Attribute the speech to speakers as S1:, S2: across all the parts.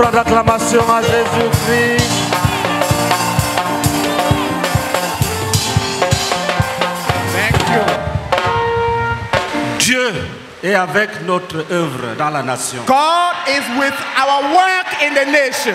S1: offrande d'acclamation à Jésus-Christ.
S2: Thank you.
S1: Dieu est avec notre œuvre dans la nation.
S2: God is with our work in the nation.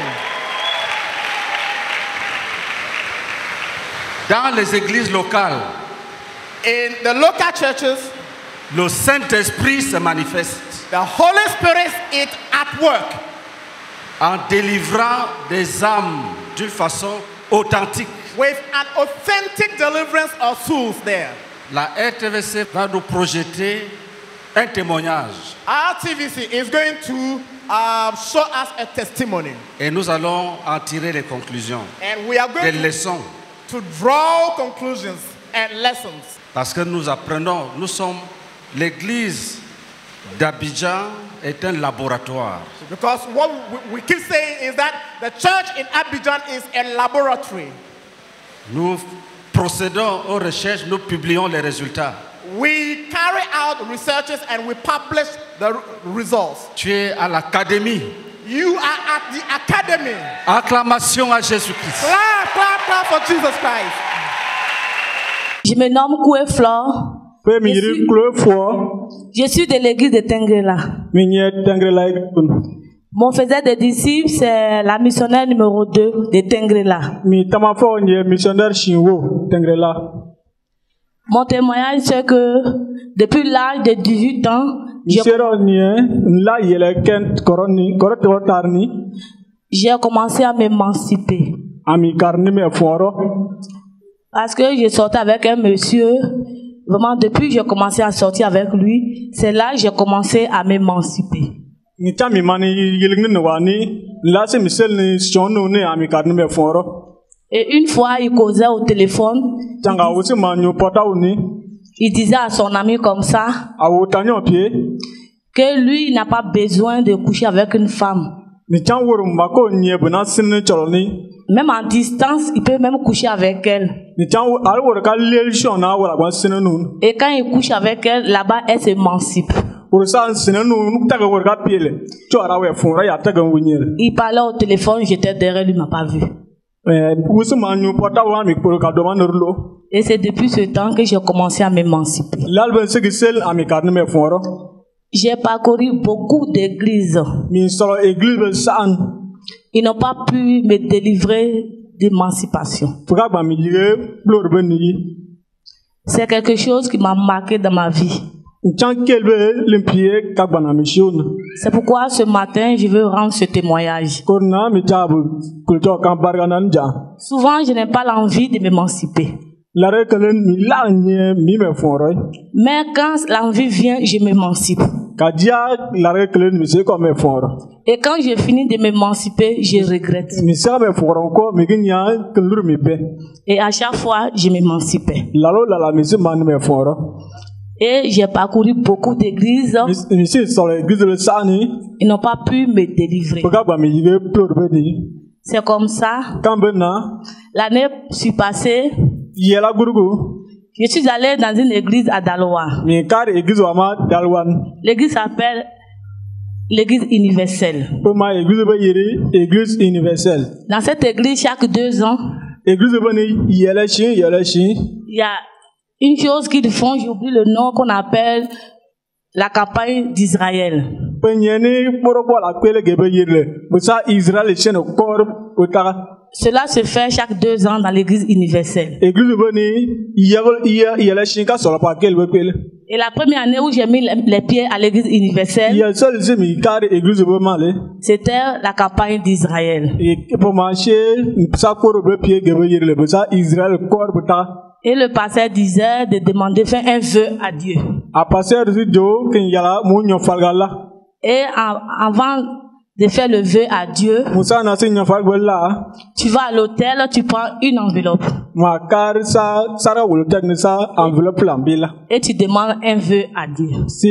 S1: Dans les églises locales,
S2: In the local churches,
S1: le Saint-Esprit se manifeste
S2: the Holy Spirit is at work
S1: en délivrant des âmes d'une façon authentique.
S2: with an authentic deliverance of souls there.
S1: La RTVC va nous projeter un témoignage
S2: Our TVC is going to show us a testimony.
S1: et nous allons en tirer les conclusions,
S2: And we are
S1: des
S2: going
S1: leçons.
S2: to draw conclusions and lessons.
S1: Parce que nous apprenons, nous sommes, l'église d'Abidjan est un laboratoire.
S2: Because what we keep saying is that the church in Abidjan is a laboratory.
S1: Nous procédons aux recherches, nous publions les résultats.
S2: We carry out researches and we publish the results.
S1: Tu es à l'académie.
S2: You are at the academy.
S1: Acclamation à Jésus-Christ.
S2: Clap, clap, clap for Jesus Christ.
S3: Je me nomme Koué Flore. Je suis de l'église de Tengrela. Mon faisait des disciples, c'est la missionnaire numéro 2 de Tengrela. Mon témoignage, c'est que depuis l'âge de 18 ans, j'ai commencé à m'émanciper. Parce que je sortais avec un monsieur, vraiment depuis que j'ai commencé à sortir avec lui, c'est là que j'ai commencé à m'émanciper. Et une fois, il causait au téléphone, il disait à son ami comme ça, que lui, il n'a pas besoin de coucher avec une femme. Même en distance, il peut même coucher avec elle. Et quand il couche avec elle, là-bas, elle s'émancipe. Il parlait au téléphone, j'étais derrière lui, il ne m'a pas vu. Et c'est depuis ce temps que j'ai commencé à m'émanciper. J'ai parcouru beaucoup d'églises. Ils n'ont pas pu me délivrer d'émancipation. C'est quelque chose qui m'a marqué dans ma vie. C'est pourquoi ce matin, je veux rendre ce témoignage. Souvent, je n'ai pas l'envie de m'émanciper. Mais quand l'envie vient, je m'émancipe. Et quand j'ai fini de m'émanciper, je regrette. Et à chaque fois, je m'émancipais. Et j'ai parcouru beaucoup d'églises. Ils n'ont pas pu me délivrer. C'est comme ça. L'année passée, je suis allé dans une église à Daloa. L'église s'appelle l'église universelle. Dans cette église, chaque 2 ans, il y a une chose qu'ils font, j'oublie le nom, qu'on appelle la campagne d'Israël. Cela se fait chaque 2 ans dans l'église universelle. Et la première année où j'ai mis les pieds à l'église universelle, c'était la campagne d'Israël. Et le pasteur disait de demander faire un vœu à Dieu. Et avant de faire le vœu à Dieu, tu vas à l'hôtel, tu prends une enveloppe. Et tu demandes un vœu à Dieu.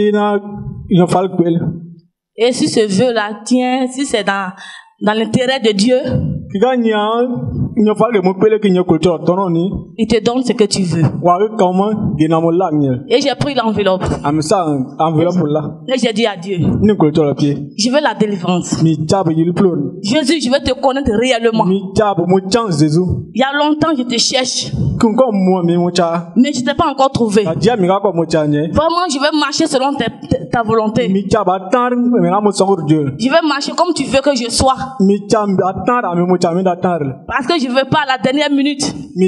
S3: Et si ce vœu-là tient, si c'est dans l'intérêt de Dieu, Il te donne ce que tu veux. Et j'ai pris l'enveloppe. Et j'ai dit à Dieu, je veux la délivrance. Jésus, je veux te connaître réellement. Il y a longtemps, je te cherche. Mais je ne t'ai pas encore trouvé. Vraiment, je veux marcher selon ta volonté. Je veux marcher comme tu veux que je sois. Parce que je ne veux pas à la dernière minute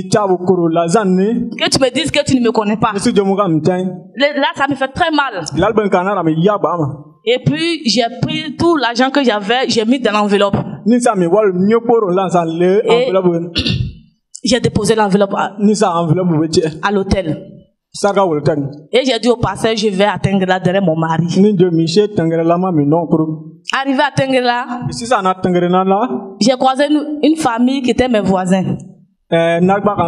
S3: que tu me dises que tu ne me connais pas. Là, ça me fait très mal. Et puis, j'ai pris tout l'argent que j'avais, j'ai mis dans l'enveloppe. J'ai déposé l'enveloppe à l'hôtel. Et j'ai dit au pasteur, je vais à Tengrela derrière mon mari. Arrivé à Tengrela, j'ai croisé une famille qui était mes voisins. Et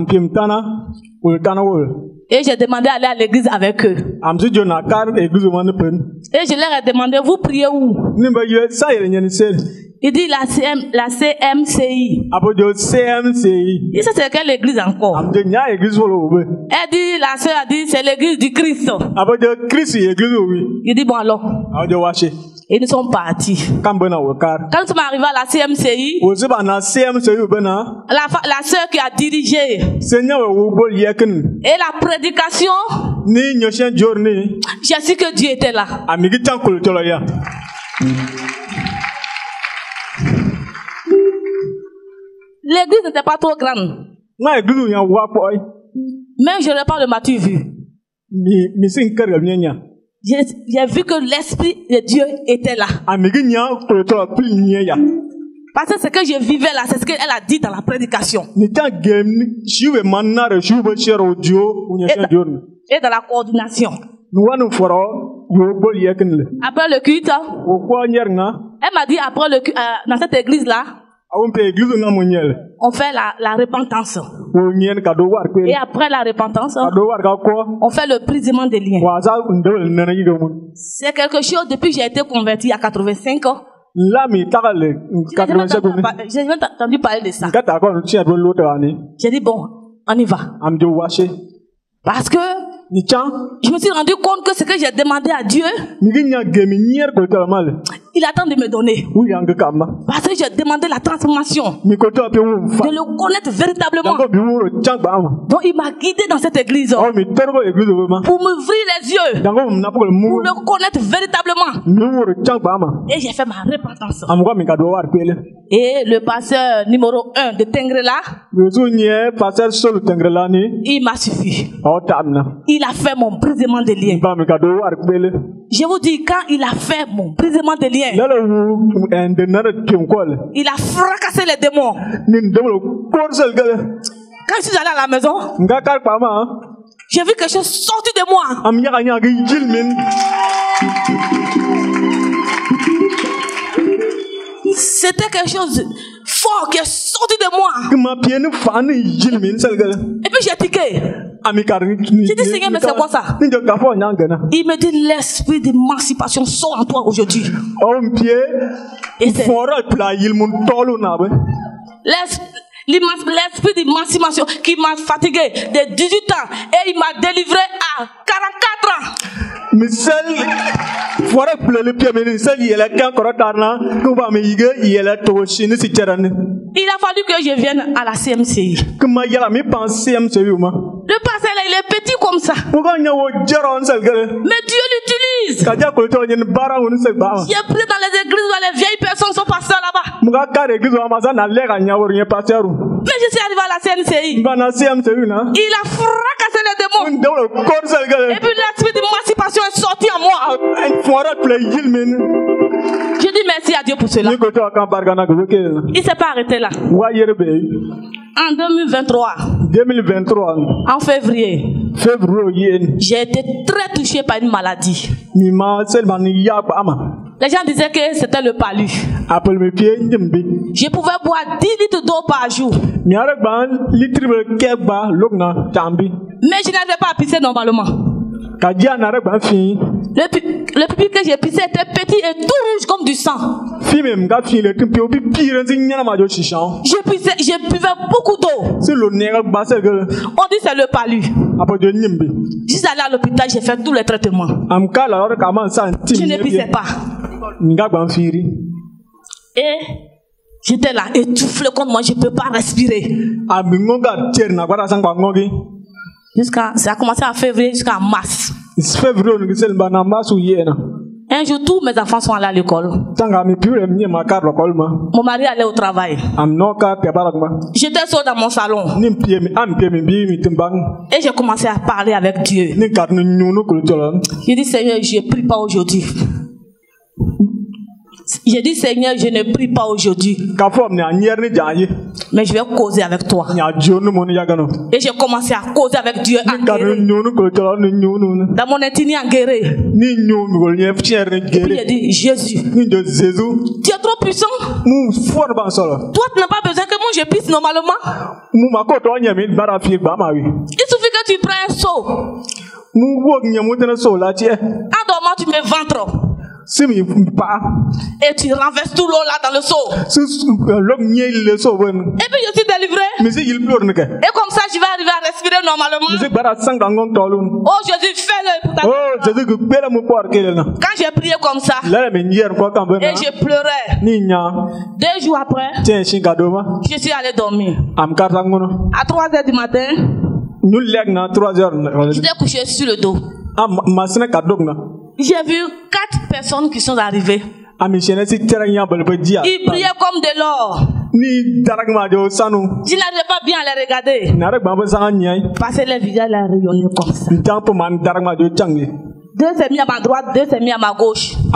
S3: j'ai demandé d'aller à l'église avec eux. Et je leur ai demandé, vous priez où? Il dit la CMCI. Il dit c'est quelle église encore? Elle dit, la sœur a dit c'est l'église du Christ. Il dit bon alors. Et nous sommes partis. Quand nous sommes arrivés à la CMCI, la sœur qui a dirigé et la prédication, j'ai su que Dieu était là. L'église n'était pas trop grande. Mais je n'ai pas de mature vue. J'ai vu que l'Esprit de Dieu était là. Parce que ce que je vivais là, c'est ce qu'elle a dit dans la prédication. Et dans la coordination. Après le culte, elle m'a dit après le culte, dans cette église là, on fait la repentance. Et après la repentance, on fait le brisement des liens. C'est quelque chose, depuis que j'ai été converti il y a 85 ans. J'ai jamais entendu parler de ça. J'ai dit bon, on y va. Parce que je me suis rendu compte que ce que j'ai demandé à Dieu, il attend de me donner. Parce que j'ai demandé la transformation, de le connaître véritablement. Donc il m'a guidé dans cette église pour m'ouvrir les yeux, pour le connaître véritablement. Et j'ai fait ma repentance. Et le pasteur numéro 1 de Tengrela, il m'a suffi. Il a fait mon brisement de liens. Je vous dis, quand il a fait mon brisement de liens, il a fracassé les démons. Quand je suis allé à la maison, j'ai vu quelque chose sortir de moi. C'était quelque chose fort qui est sorti de moi. Et puis j'ai tiqué. J'ai dit Seigneur, mais c'est quoi ça? Il me dit l'esprit d'émancipation sort en toi aujourd'hui. Et c'est l'esprit d'émancipation qui m'a fatigué de 18 ans et il m'a délivré à 44 ans. Il a fallu que je vienne à la CMCI. Le pasteur là, il est petit comme ça. Mais Dieu l'utilise. J'ai pris dans les églises où les vieilles personnes sont passées là-bas. Mais je suis arrivé à la CMCI. Il a fracassé les démons. Et puis l'esprit d'émancipation est sorti en moi. Je dis merci à Dieu pour cela. Il ne s'est pas arrêté là. En 2023, en février, j'ai été très touché par une maladie. Les gens disaient que c'était le palu. Je pouvais boire 10 litres d'eau par jour. Mais je n'arrivais pas à pisser normalement. Quand Le pipi que j'ai pissé était petit et tout rouge comme du sang. Je buvais beaucoup d'eau. On dit c'est le palu. Je suis allé à l'hôpital, j'ai fait tous les traitements. Je ne pissais pas. Et j'étais là, étoufflé comme moi, je ne peux pas respirer. Ça a commencé en février jusqu'en mars. Un jour, tous mes enfants sont allés à l'école. Mon mari allait au travail. J'étais seul dans mon salon. Et j'ai commencé à parler avec Dieu. J'ai dit, Seigneur, je ne prie pas aujourd'hui. J'ai dit, Seigneur, je ne prie pas aujourd'hui. Mais je vais causer avec toi. Et j'ai commencé à causer avec Dieu. Dans mon intime enguerré. Et puis j'ai dit, Jésus, tu es trop puissant. Toi, tu n'as pas besoin que moi je pisse normalement. Il suffit que tu prends un seau. En dormant, tu mets ventre. Et tu renverses tout l'eau là dans le seau. Et puis je suis délivré. Et comme ça, je vais arriver à respirer normalement. Oh Jésus, fais-le pour ta gloire. Quand j'ai prié comme ça, et je pleurais. 2 jours après, je suis allé dormir. À 3h du matin, j'étais couché sur le dos. J'ai vu 4 personnes qui sont arrivées. Ils priaient comme de l'or. Je n'arrivais pas bien à les regarder. Parce que les visages rayonnaient comme ça. 2 s'est mis à ma droite, 2 s'est mis à ma gauche. Ils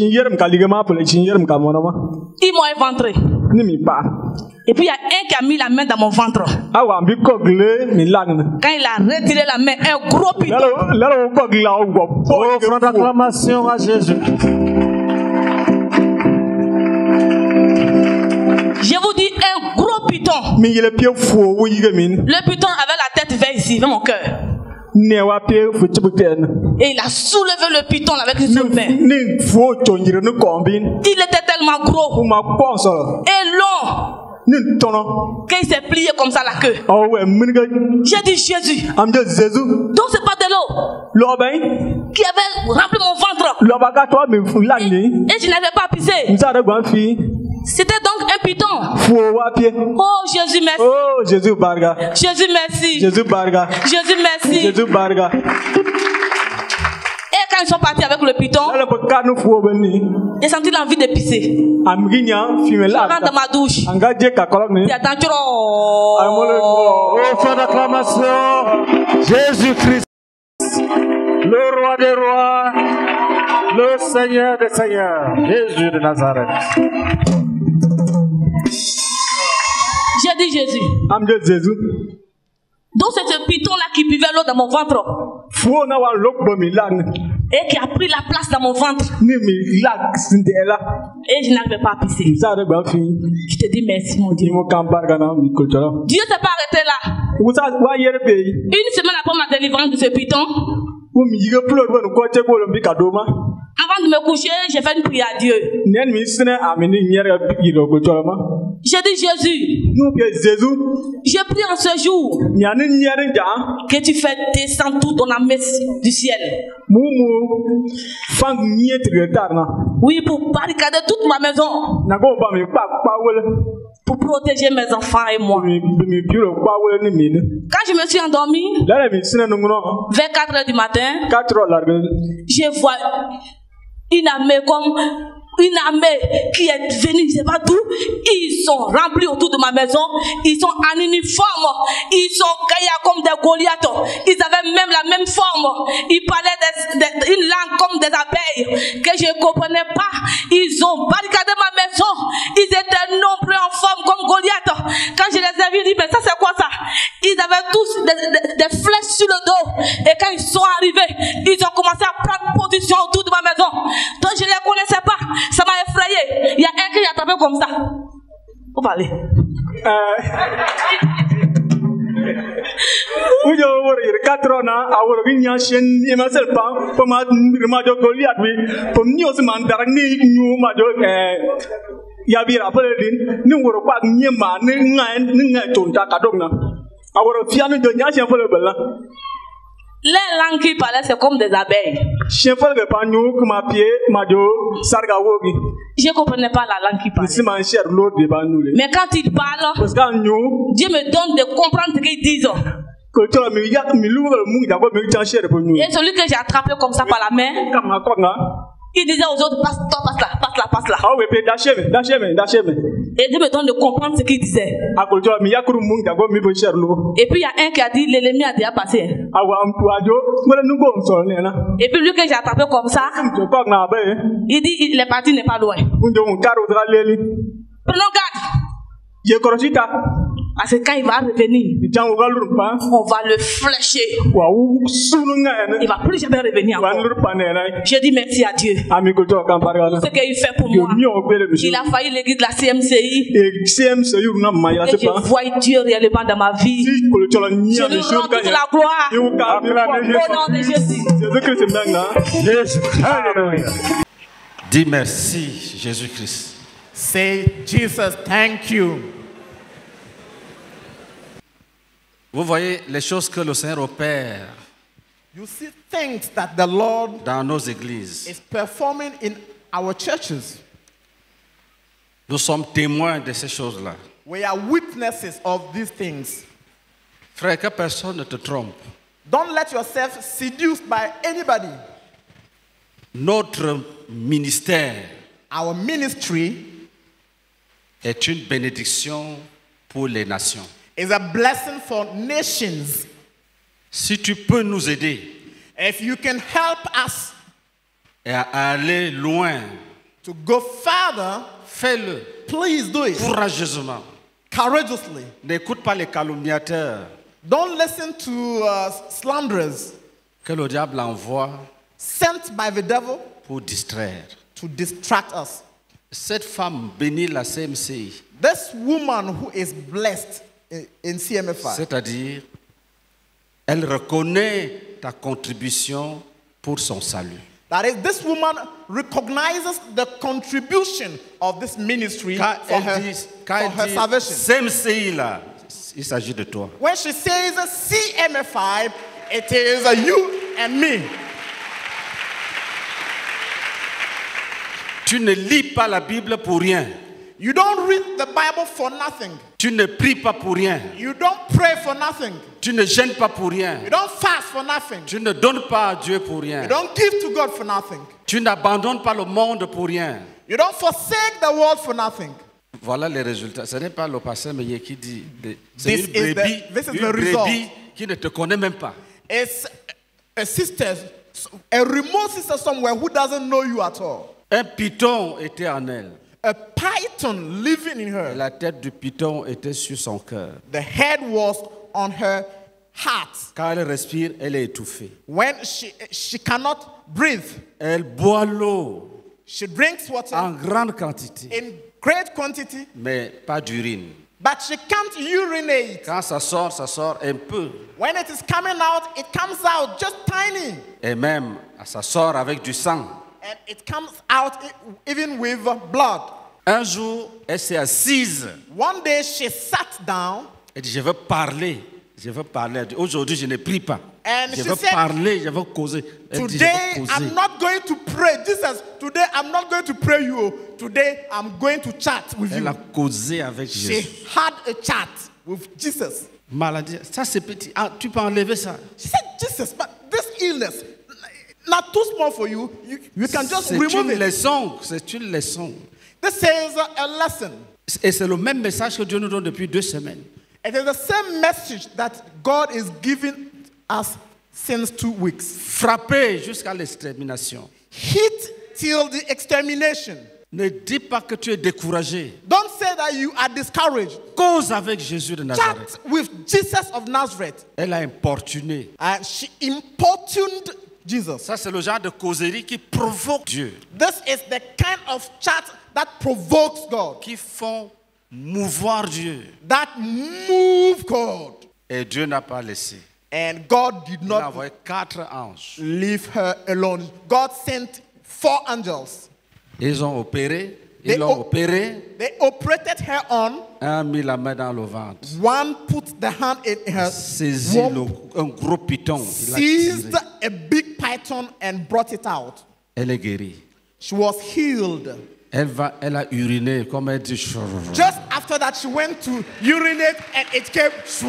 S3: m'ont éventré. Et puis il y a un qui a mis la main dans mon ventre. Quand il a retiré la main, un gros piton.
S4: Offrande d'acclamation à Jésus.
S3: Je vous dis un gros piton. Le piton avait la tête vers ici, vers mon cœur. Et il a soulevé le piton avec une seule main. Il était tellement gros et long qu'il s'est plié comme ça la queue. J'ai dit Jésus. Donc c'est pas de l'eau qui avait rempli mon ventre. Et je n'avais pas pissé. C'était donc un piton. Oh Jésus merci.
S4: Oh Jésus barga.
S3: Jésus merci.
S4: Jésus barga.
S3: Jésus merci.
S4: Jésus barga.
S3: Et quand ils sont partis avec le piton, j'ai senti l'envie de pisser. Je rentre dans ma douche. Et attends,
S4: offrande d'acclamation. Jésus-Christ, le roi des rois, le Seigneur des seigneurs, Jésus de Nazareth.
S3: J'ai dit Jésus. Donc c'est ce piton-là qui buvait l'eau dans mon ventre. Et qui a pris la place dans mon ventre. Et je n'arrivais pas à pisser. Je te dis merci mon Dieu. Dieu ne s'est pas arrêté là. Une semaine après ma délivrance de ce piton, avant de me coucher, j'ai fait une prière à Dieu. J'ai dit Jésus, j'ai prié en ce jour que tu fais descendre tout ton armée du ciel. Oui, pour barricader toute ma maison. Pour protéger mes enfants et moi. Quand je me suis endormi, vers 4h du matin, je vois une armée qui est venue, je ne sais pas d'où. Ils sont remplis autour de ma maison. Ils sont en uniforme. Ils sont gaillards comme des Goliaths. Ils avaient même la même forme. Ils parlaient une langue comme des abeilles que je ne comprenais pas. Ils ont barricadé ma maison. Ils étaient nombreux en forme comme Goliath. Quand je les ai vus, je dis mais ça c'est quoi ça? Ils avaient tous des flèches sur le dos. Et quand ils sont arrivés, ils ont commencé à prendre position autour de ma maison. Donc je ne les connaissais pas. Ça m'a effrayé. Il y a un qui est attrapé comme ça. Faut parler. Les langues qui parlaient, c'est comme des abeilles. Je ne comprenais pas la langue qui parlait. Mais quand ils parlent, Dieu me donne de comprendre ce qu'ils disent. Et celui que j'ai attrapé comme ça par la main, il disait aux autres, passe là. Et Dieu me donne de comprendre ce qu'il disait. Et puis il y a un qui a dit, l'ennemi a déjà passé. Et puis lui que j'ai attrapé comme ça, il dit, il est parti, n'est pas loin. Prenons garde. Parce que quand il va revenir, on va le flécher. Il va plus jamais revenir encore. Je dis merci à Dieu. Ce qu'il fait pour moi. Il a failli l'église de la CMCI. Et je vois Dieu réellement dans ma vie. Je lui rends toute la gloire. Au nom de Jésus.
S1: Dis merci, Jésus-Christ.
S2: Say, Jesus, thank you.
S1: Vous voyez les choses que le Seigneur opère
S2: You see things that the Lord
S1: dans nos églises.
S2: is performing in our churches.
S1: Nous sommes témoins de ces choses-là.
S2: We are witnesses of these things.
S1: Frère, que personne ne te trompe.
S2: Don't let yourself seduced by anybody.
S1: Notre ministère
S2: Our ministry
S1: est une bénédiction pour les nations.
S2: is a blessing for nations.
S1: Si tu peux nous aider
S2: If you can help us
S1: et à aller loin,
S2: to go further,
S1: fais-le
S2: please do it
S1: courageusement.
S2: courageously.
S1: N'écoute pas les calomniateurs
S2: Don't listen to slanderers
S1: que le diable envoie
S2: sent by the devil
S1: pour distraire.
S2: to distract us.
S1: Cette femme bénit la CMCI,
S2: This woman who is blessed in CMFI,
S1: c'est-à-dire, elle reconnaît ta contribution pour son salut.
S2: that is, this woman recognizes the contribution of this ministry
S1: Quand
S2: for her,
S1: elle dit, quand
S2: for her
S1: elle dit
S2: salvation.
S1: CMCI là, il s'agit de toi.
S2: When she says CMFI, it is you and me.
S1: Tu ne lis pas la Bible pour rien.
S2: You don't read the Bible for nothing.
S1: Tu ne pries pas pour rien.
S2: You don't pray for nothing.
S1: Tu ne gênes pas pour rien.
S2: You don't fast for nothing.
S1: Tu ne donnes pas à Dieu pour rien.
S2: You don't give to God for nothing.
S1: Tu n'abandonnes pas le monde pour rien.
S2: You don't forsake the world for nothing.
S1: Voilà les résultats. Ce n'est pas le pasteur Meyer qui dit. C'est
S2: This
S1: une
S2: is
S1: brebis,
S2: this is
S1: une
S2: the result.
S1: brebis qui ne te connaît même pas.
S2: It's a sister, a remote sister somewhere who doesn't know you at all.
S1: Un python était en elle.
S2: A python living in
S1: Et
S2: her.
S1: la tête du python était sur son cœur.
S2: The head was on her heart.
S1: Quand elle respire, elle est étouffée.
S2: When she cannot breathe,
S1: Elle boit l'eau
S2: she drinks water
S1: en grande quantité,
S2: in great quantity,
S1: mais pas d'urine.
S2: but she can't urinate.
S1: Quand ça sort un peu.
S2: When it is coming out, it comes out just tiny.
S1: Et même, ça sort avec du sang.
S2: And it comes out even with blood.
S1: Un jour, elle s'est assise.
S2: One day she sat down
S1: Elle dit, je veux parler. Je veux parler. Elle dit, aujourd'hui, je ne prie pas.
S2: and
S1: Je
S2: she
S1: veux
S2: said,
S1: parler, je veux causer. Elle dit, je
S2: today
S1: veux causer.
S2: I'm not going to pray. Jesus, today I'm not going to pray you. Today I'm going to chat with
S1: Elle
S2: you.
S1: a causé avec Jésus.
S2: She had a chat with Jesus.
S1: Maladie, ça c'est petit. Ah, tu peux enlever ça.
S2: She said, Jesus, but this illness, not too small for you. You can just
S1: C'est
S2: remove
S1: une
S2: it.
S1: leçon. C'est une leçon.
S2: This is a lesson.
S1: Et c'est le même message que Dieu nous donne depuis 2 semaines.
S2: It is the same message that God is giving us since 2 weeks.
S1: Frapper jusqu'à l'extermination.
S2: Hit till the extermination.
S1: Ne dis pas que tu es découragé.
S2: Don't say that you are discouraged.
S1: Cause avec Jésus de Nazareth.
S2: Chat with Jesus of Nazareth.
S1: Elle a importuné.
S2: And she importuned Jesus.
S1: Ça, c'est le genre de causerie qui provoque Dieu.
S2: This is the kind of chat that provokes God,
S1: Qui font mouvoir Dieu.
S2: that move God.
S1: Et Dieu n'a pas laissé.
S2: And God did
S1: Il a
S2: not
S1: envoyé 4 anges.
S2: leave her alone. God sent 4 angels.
S1: Ils ont opéré.
S2: They
S1: Ils l'ont
S2: op-
S1: opéré.
S2: They operated her on.
S1: Un mis la main dans le ventre.
S2: One put the hand in her
S1: Saisi
S2: womb,
S1: un gros python. Il a
S2: seized
S1: tiré.
S2: a big python and brought it out.
S1: Elle est guérie.
S2: She was healed.
S1: Elle a uriné, comme elle dit.
S2: Just after that, she went to urinate and it came.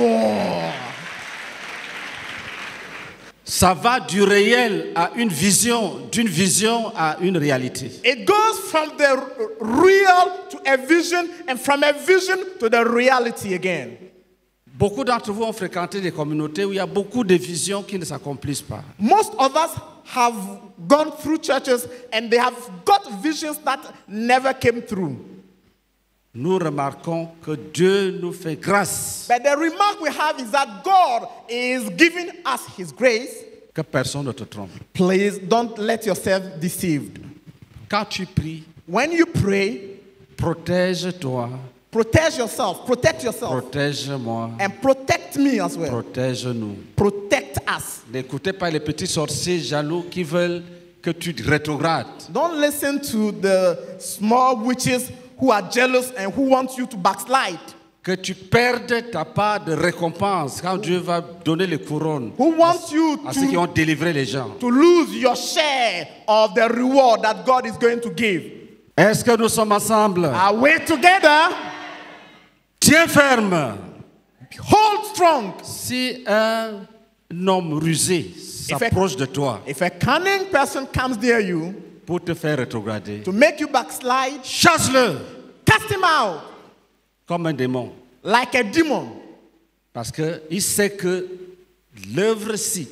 S1: Ça va du réel à une vision, d'une vision à une réalité.
S2: It goes from the real to a vision and from a vision to the reality again.
S1: Beaucoup d'entre vous ont fréquenté des communautés où il y a beaucoup de visions qui ne s'accomplissent pas.
S2: Most of us have gone through churches and they have got visions that never came through.
S1: Nous remarquons que Dieu nous fait grâce,
S2: But the remark we have is that God is giving us His grace.
S1: que personne ne te trompe.
S2: Please don't let yourself deceived.
S1: Quand tu pries,
S2: When you pray,
S1: protège-toi,
S2: protect yourself,
S1: protège-moi,
S2: and protect me as well.
S1: protège-nous.
S2: Protect us.
S1: N'écoutez pas les petits sorciers jaloux qui veulent que tu rétrogrades.
S2: Don't listen to the small witches who are jealous and who want you to backslide.
S1: Que tu perdes ta part de récompense quand Dieu va donner les couronnes
S2: Who wants you
S1: à ceux qui
S2: to,
S1: ont délivré les gens.
S2: to lose your share of the reward that God is going to give.
S1: Est-ce que nous sommes ensemble?
S2: Are we together?
S1: Tiens ferme.
S2: Hold strong.
S1: Si un homme rusé s'approche de toi
S2: If a cunning person comes near you
S1: pour te faire rétrograder,
S2: to make you backslide,
S1: chasse-le
S2: cast him out
S1: comme un démon.
S2: like a demon.
S1: Parce qu'il sait que l'œuvre-ci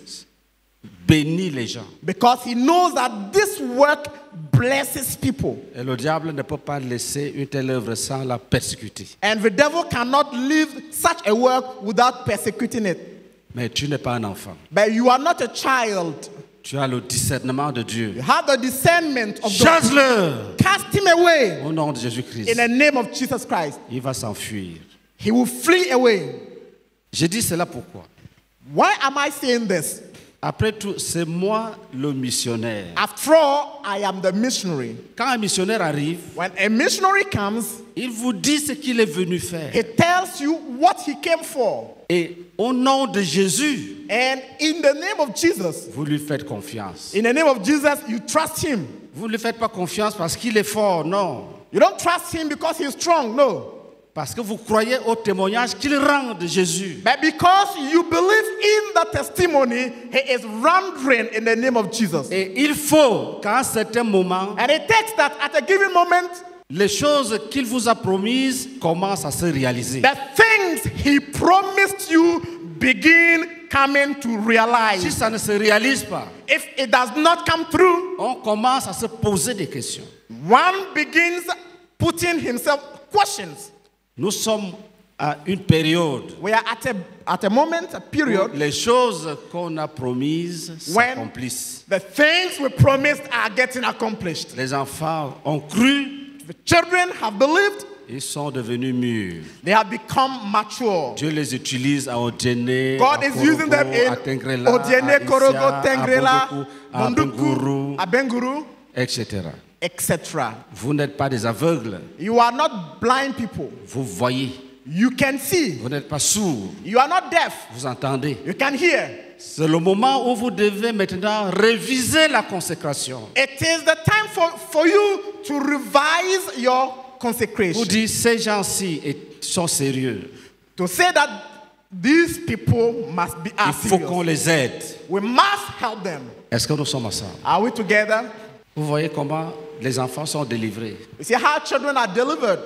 S1: bénit les gens.
S2: Because he knows that this work blesses people.
S1: Et le diable ne peut pas laisser une telle œuvre sans la persécuter.
S2: And the devil cannot leave such a work without persecuting it.
S1: Mais tu n'es pas un enfant.
S2: But you are not a child.
S1: Tu as le discernement de Dieu.
S2: You have the discernment of God.
S1: Chasse-le
S2: Cast him away
S1: au nom de
S2: in
S1: Jésus-Christ.
S2: the name of Jesus Christ.
S1: Il va s'enfuir.
S2: He will flee away.
S1: Je dis cela pourquoi?
S2: Why am I saying this?
S1: Après tout, c'est moi le missionnaire.
S2: After all, I am the missionary.
S1: Quand un missionnaire arrive,
S2: When a missionary comes,
S1: il vous dit ce qu'il est venu faire.
S2: he tells you what he came for.
S1: Et au nom de Jésus,
S2: And in the name of Jesus,
S1: vous lui faites confiance.
S2: in the name of Jesus, you trust him.
S1: Vous ne lui faites pas confiance parce qu'il est fort, non.
S2: You don't trust him because he's strong, no.
S1: Parce que vous croyez au témoignage qu'il rend de Jésus.
S2: But because you believe in the testimony, he is rendering in the name of Jesus.
S1: Et il faut qu'à un certain moment,
S2: And it takes that at a given moment,
S1: les choses qu'il vous a promises commencent à se réaliser.
S2: the things he promised you begin coming to
S1: Si
S2: realize.
S1: ça ne se réalise pas,
S2: If it does not come through,
S1: on commence à se poser des questions.
S2: one begins putting himself questions.
S1: Nous sommes à une période
S2: We are at a moment, a
S1: où
S2: period,
S1: les choses qu'on a promises
S2: when
S1: s'accomplissent.
S2: the things we promised are getting accomplished.
S1: Les enfants ont cru,
S2: The children have believed,
S1: ils sont devenus mûrs.
S2: they have become mature.
S1: Dieu les utilise à Odiene,
S2: God
S1: à
S2: is using them
S1: Korogo, à
S2: in
S1: Tengrela,
S2: Odiene,
S1: à
S2: Korogo,
S1: Isia,
S2: Tengrela,
S1: à Bondoku, à
S2: Mondoukou,
S1: Abenguru,
S2: Abenguru,
S1: etc.
S2: etc.
S1: Vous n'êtes pas des aveugles,
S2: You are not blind people.
S1: vous voyez.
S2: You can see.
S1: Vous n'êtes pas sourds,
S2: You are not deaf.
S1: vous entendez.
S2: You can hear.
S1: C'est le moment où vous devez maintenant réviser la consécration.
S2: It is the time for you to revise your
S1: Vous
S2: consecration.
S1: dites, ces gens-ci sont sérieux.
S2: To say that these people must be
S1: Il faut qu'on
S2: serious.
S1: les aide.
S2: We must help them.
S1: Est-ce que nous sommes ensemble?
S2: Are we together?
S1: Vous voyez comment les enfants sont délivrés.
S2: You see how children are delivered.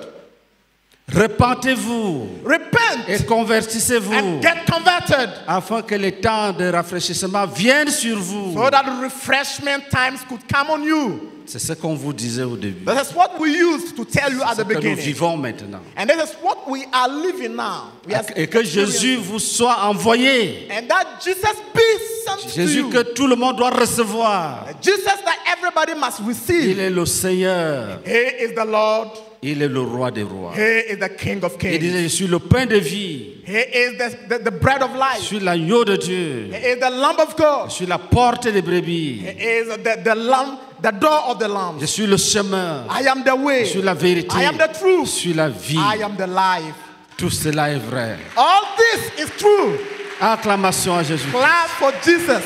S1: Repentez-vous et
S2: Repent
S1: convertissez-vous
S2: and get converted
S1: afin que les temps de rafraîchissement viennent sur vous.
S2: so that refreshment times could come on you.
S1: C'est ce qu'on vous disait au début.
S2: This is what we used to tell you at
S1: C'est
S2: the
S1: ce que nous
S2: beginning.
S1: vivons maintenant.
S2: And this is what we are living now. We are
S1: Et que Jésus vous soit envoyé.
S2: And that Jesus be sent to
S1: Jésus
S2: you.
S1: que tout le monde doit recevoir.
S2: Jesus that everybody must
S1: Il
S2: receive.
S1: est le Seigneur.
S2: He is the Lord.
S1: Il est le roi des rois.
S2: He is the King of
S1: Il
S2: kings.
S1: disait, je suis le pain de vie.
S2: He is the bread of
S1: Je
S2: life.
S1: suis l'agneau de Dieu.
S2: He is the Lamb of God.
S1: Je suis la porte des brebis.
S2: He is the lamb, the door of the lamb.
S1: Je suis le chemin.
S2: I am the way.
S1: Je suis la vérité.
S2: I am the
S1: Je
S2: truth.
S1: suis la vie.
S2: I am the life.
S1: Tout cela est vrai.
S2: All this is true.
S1: Acclamation à Jésus.
S2: Clap for Jesus.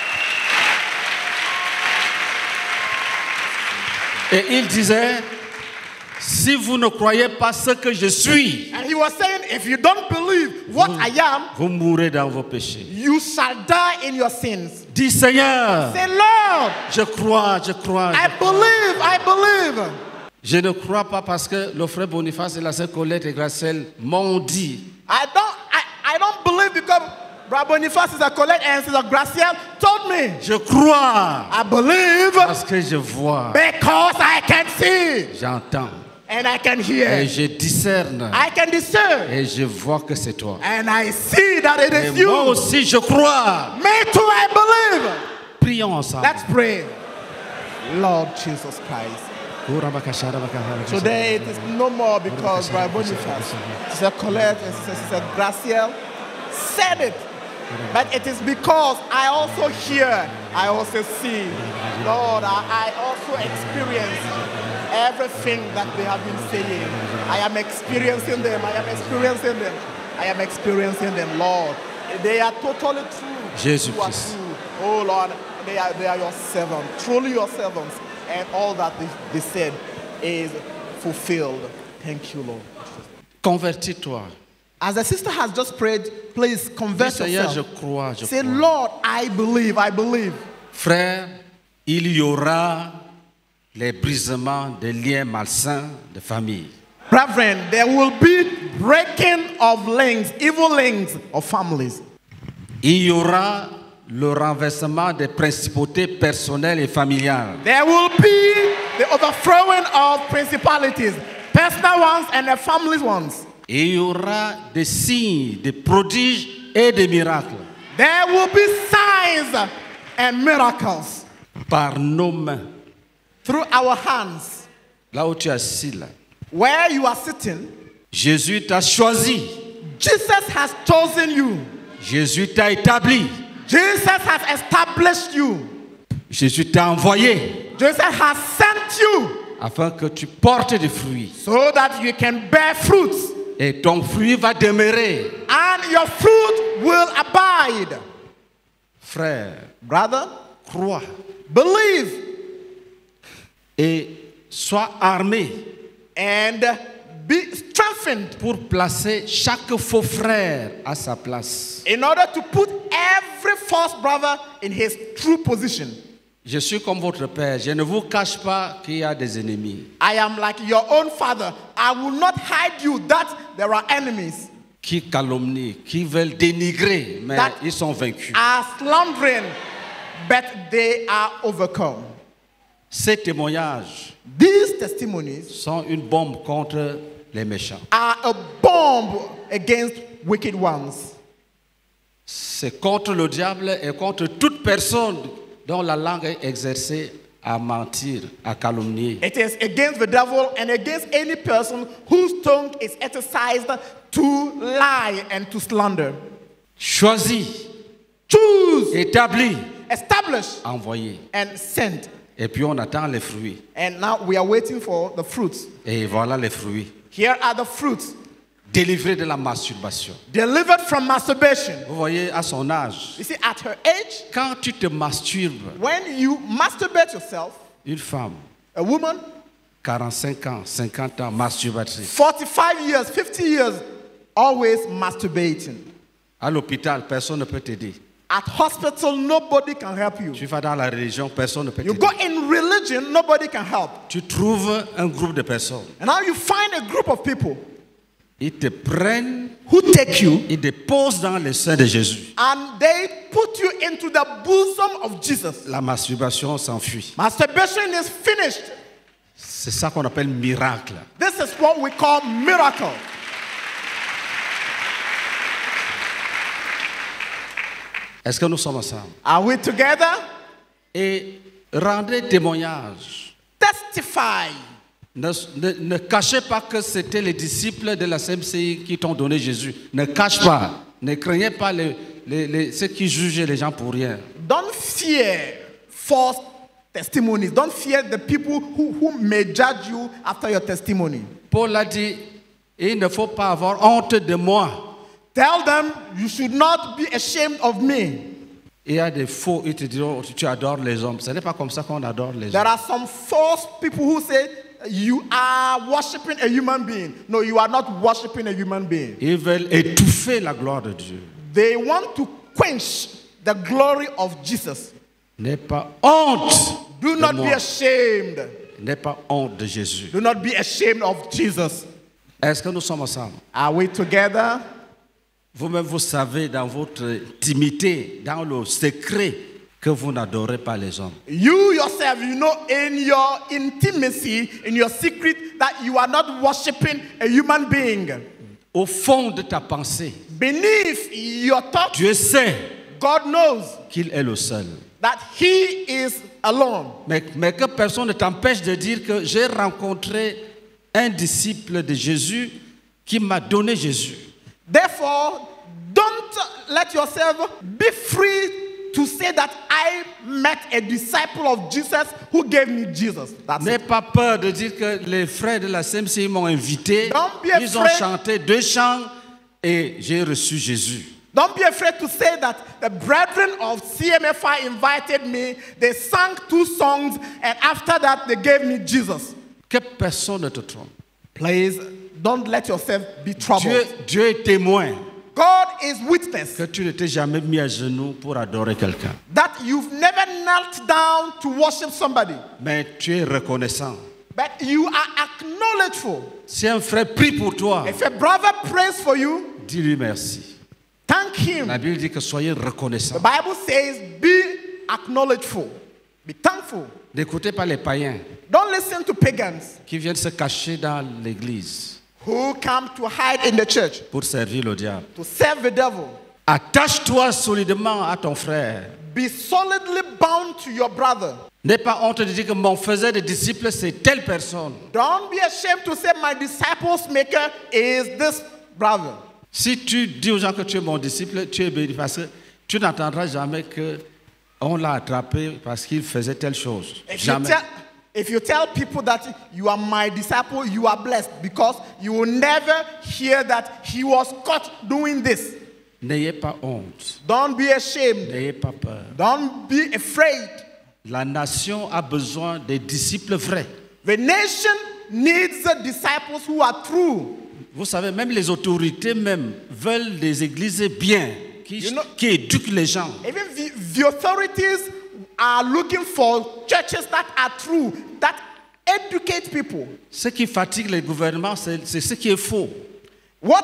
S1: Et il disait, si vous ne croyez pas ce que je suis,
S2: And he was saying, if you don't believe what I am,
S1: vous mourrez dans vos péchés.
S2: you shall die in your sins.
S1: Dis Seigneur,
S2: Say, Lord,
S1: je crois, je crois.
S2: I believe, I believe.
S1: Je ne crois pas parce que le frère Boniface et la sœur Colette et Gracielle m'ont dit.
S2: I don't believe because Brother Boniface is a Colette and Sister Gracielle told me.
S1: Je crois
S2: I believe
S1: parce que je vois,
S2: because I can see
S1: j'entends
S2: and I can
S1: et
S2: hear.
S1: je discerne
S2: I can discern
S1: et je vois que c'est toi.
S2: and I see that it
S1: Et
S2: is you.
S1: moi aussi je crois.
S2: Me too, I believe.
S1: Prions ensemble.
S2: Let's pray. Lord Jesus Christ. Today it is no more because Brother Boniface, Sister Colette, and Sister Gracielle said it. But it is because I also hear, I also see. Lord, I also experience everything that they have been saying. I am experiencing them. I am experiencing them. I am experiencing them, Lord. They are totally true.
S1: Jesus
S2: You are
S1: Christ.
S2: true. Oh Lord, they are your servants, truly your servants. And all that they said is fulfilled. Thank you, Lord.
S1: Convertis-toi.
S2: As the sister has just prayed, please
S1: Dis
S2: convert
S1: Seigneur, je
S2: yourself.
S1: crois, je
S2: Say,
S1: crois.
S2: Lord, I believe, I believe.
S1: Frère, il y aura les brisements des liens malsains de famille.
S2: Brethren, there will be breaking of links, evil links of families.
S1: Il y aura le renversement des principautés personnelles et familiales.
S2: There will be the overthrowing of principalities, personal ones and the families ones.
S1: Et il y aura des signes, des prodiges et des miracles
S2: There will be signs and miracles
S1: par nos mains.
S2: through our hands.
S1: Là où tu es assis, là.
S2: Where you are sitting,
S1: Jésus t'a choisi.
S2: Jesus has chosen you.
S1: Jésus t'a établi.
S2: Jesus has established you.
S1: Jésus t'a envoyé
S2: Jesus has sent you
S1: afin que tu portes des fruits.
S2: so that you can bear fruits.
S1: Et ton fruit va demeurer.
S2: And your fruit will abide.
S1: Frère,
S2: Brother,
S1: crois
S2: believe
S1: et sois armé
S2: and be strengthened
S1: pour placer chaque faux frère à sa place.
S2: in order to put every false brother in his true position.
S1: Je suis comme votre père. Je ne vous cache pas qu'il y a des ennemis
S2: I am like your own father. I will not hide you that there are enemies
S1: qui calomnient, qui veulent dénigrer, mais
S2: That-
S1: ils sont vaincus.
S2: are slandering, but they are overcome.
S1: Ces témoignages
S2: These testimonies
S1: sont une bombe contre les méchants.
S2: are a bomb against wicked ones.
S1: C'est contre le diable et contre toute personne dont la langue est exercée à mentir, à calomnier.
S2: It is against the devil and against any person whose tongue is exercised to lie and to slander.
S1: Choisi,
S2: Choose,
S1: établi,
S2: establish,
S1: envoyé.
S2: and send.
S1: Et puis on attend les fruits.
S2: And now we are waiting for the fruits.
S1: Et voilà les fruits.
S2: Here are the fruits.
S1: Délivré de la masturbation.
S2: Delivered from masturbation.
S1: Vous voyez, à son âge,
S2: You see, at her age,
S1: quand tu te masturbes,
S2: when you masturbate yourself,
S1: une femme,
S2: a woman,
S1: 45 ans, 50 ans, masturbatrice,
S2: 45 years, 50 years, always masturbating.
S1: à l'hôpital, personne ne peut t'aider.
S2: At hospital, nobody can help you.
S1: Tu vas dans la religion, personne ne peut
S2: You
S1: t'aider.
S2: go in religion, nobody can help.
S1: Tu trouves un groupe de personnes.
S2: And now you find a group of people
S1: Ils te prennent,
S2: who take you
S1: ils te posent dans le sein de Jésus.
S2: and they put you into the bosom of Jesus.
S1: La masturbation s'enfuit.
S2: Masturbation is finished.
S1: C'est ça qu'on appelle miracle.
S2: This is what we call miracle.
S1: Est-ce que nous sommes ensemble?
S2: Are we together?
S1: Et rendez témoignage
S2: Testify
S1: Ne cachez pas que c'était les disciples de la CMCI qui t'ont donné Jésus. Ne cache pas. Ne craignez pas ceux qui jugent les gens pour rien.
S2: Don't fear false testimonies. Don't fear the people who may judge you after your testimony.
S1: Paul a dit, il ne faut pas avoir honte de moi.
S2: Tell them you should not be ashamed of me.
S1: Il y a des faux, ils te diront, tu adores les hommes. Ce n'est pas comme ça qu'on adore les hommes.
S2: There are some false people who say you are worshiping a human being. No, you are not worshiping a human being.
S1: Ils veulent étouffer la gloire de Dieu.
S2: They want to quench the glory of Jesus.
S1: N'aie pas honte.
S2: Do not be ashamed.
S1: N'aie pas honte de Jésus.
S2: Do not be ashamed of Jesus.
S1: Est-ce que nous sommes ensemble?
S2: Are we together?
S1: Vous-même, vous savez dans votre intimité, dans le secret, que vous n'adorez pas les hommes.
S2: You yourself, you know in your intimacy, in your secret, that you are not worshiping a human being.
S1: Au fond de ta pensée,
S2: beneath your thoughts,
S1: Dieu sait
S2: God knows
S1: qu'il est le seul.
S2: That He is alone.
S1: Mais que personne ne t'empêche de dire que j'ai rencontré un disciple de Jésus qui m'a donné Jésus.
S2: Therefore, don't let yourself be free to say that I met a disciple of Jesus who gave me Jesus.
S1: N'aie pas peur de dire que les frères de la CMCI m'ont invité. Ils ont chanté 2 chants et j'ai reçu Jésus.
S2: Don't be afraid to say that the brethren of CMFI invited me. They sang 2 songs and after that they gave me Jesus.
S1: Que personne ne te trompe.
S2: Please don't let yourself be troubled.
S1: Dieu est témoin.
S2: God is witness.
S1: Que tu ne t'es jamais mis à genoux pour adorer quelqu'un.
S2: That you've never knelt down to worship somebody.
S1: Mais tu es reconnaissant.
S2: But you are acknowledgeful.
S1: Si un frère prie pour toi,
S2: if a brother prays for you,
S1: dis-lui merci.
S2: Thank him.
S1: La Bible dit que soyez reconnaissant.
S2: The Bible says, be acknowledgeful. Be thankful.
S1: N'écoutez pas les païens.
S2: Don't listen to pagans
S1: qui viennent se cacher dans l'église.
S2: Who come to hide in the church.
S1: Pour servir le diable.
S2: To serve the devil.
S1: Attache-toi solidement à ton frère.
S2: Be solidly bound to your brother.
S1: N'aie pas honte de dire que mon faiseur de disciples c'est telle personne.
S2: Don't be ashamed to say my disciples maker is this brother.
S1: Si tu dis aux gens que tu es mon disciple, tu es béni parce que tu n'entendras jamais que on l'a attrapé parce qu'il faisait telle chose. Jamais.
S2: If you tell people that you are my disciple, you are blessed because you will never hear that he was caught doing this.
S1: N'ayez pas honte.
S2: Don't be ashamed.
S1: N'ayez pas peur.
S2: Don't be afraid.
S1: La nation a besoin des disciples vrais.
S2: The nation needs disciples who are true.
S1: Vous savez, même les autorités même veulent des églises bien, qui éduquent les gens.
S2: Even the authorities are looking for churches that are true, that educate people.
S1: Ce qui fatigue les gouvernements, c'est ce qui est faux.
S2: What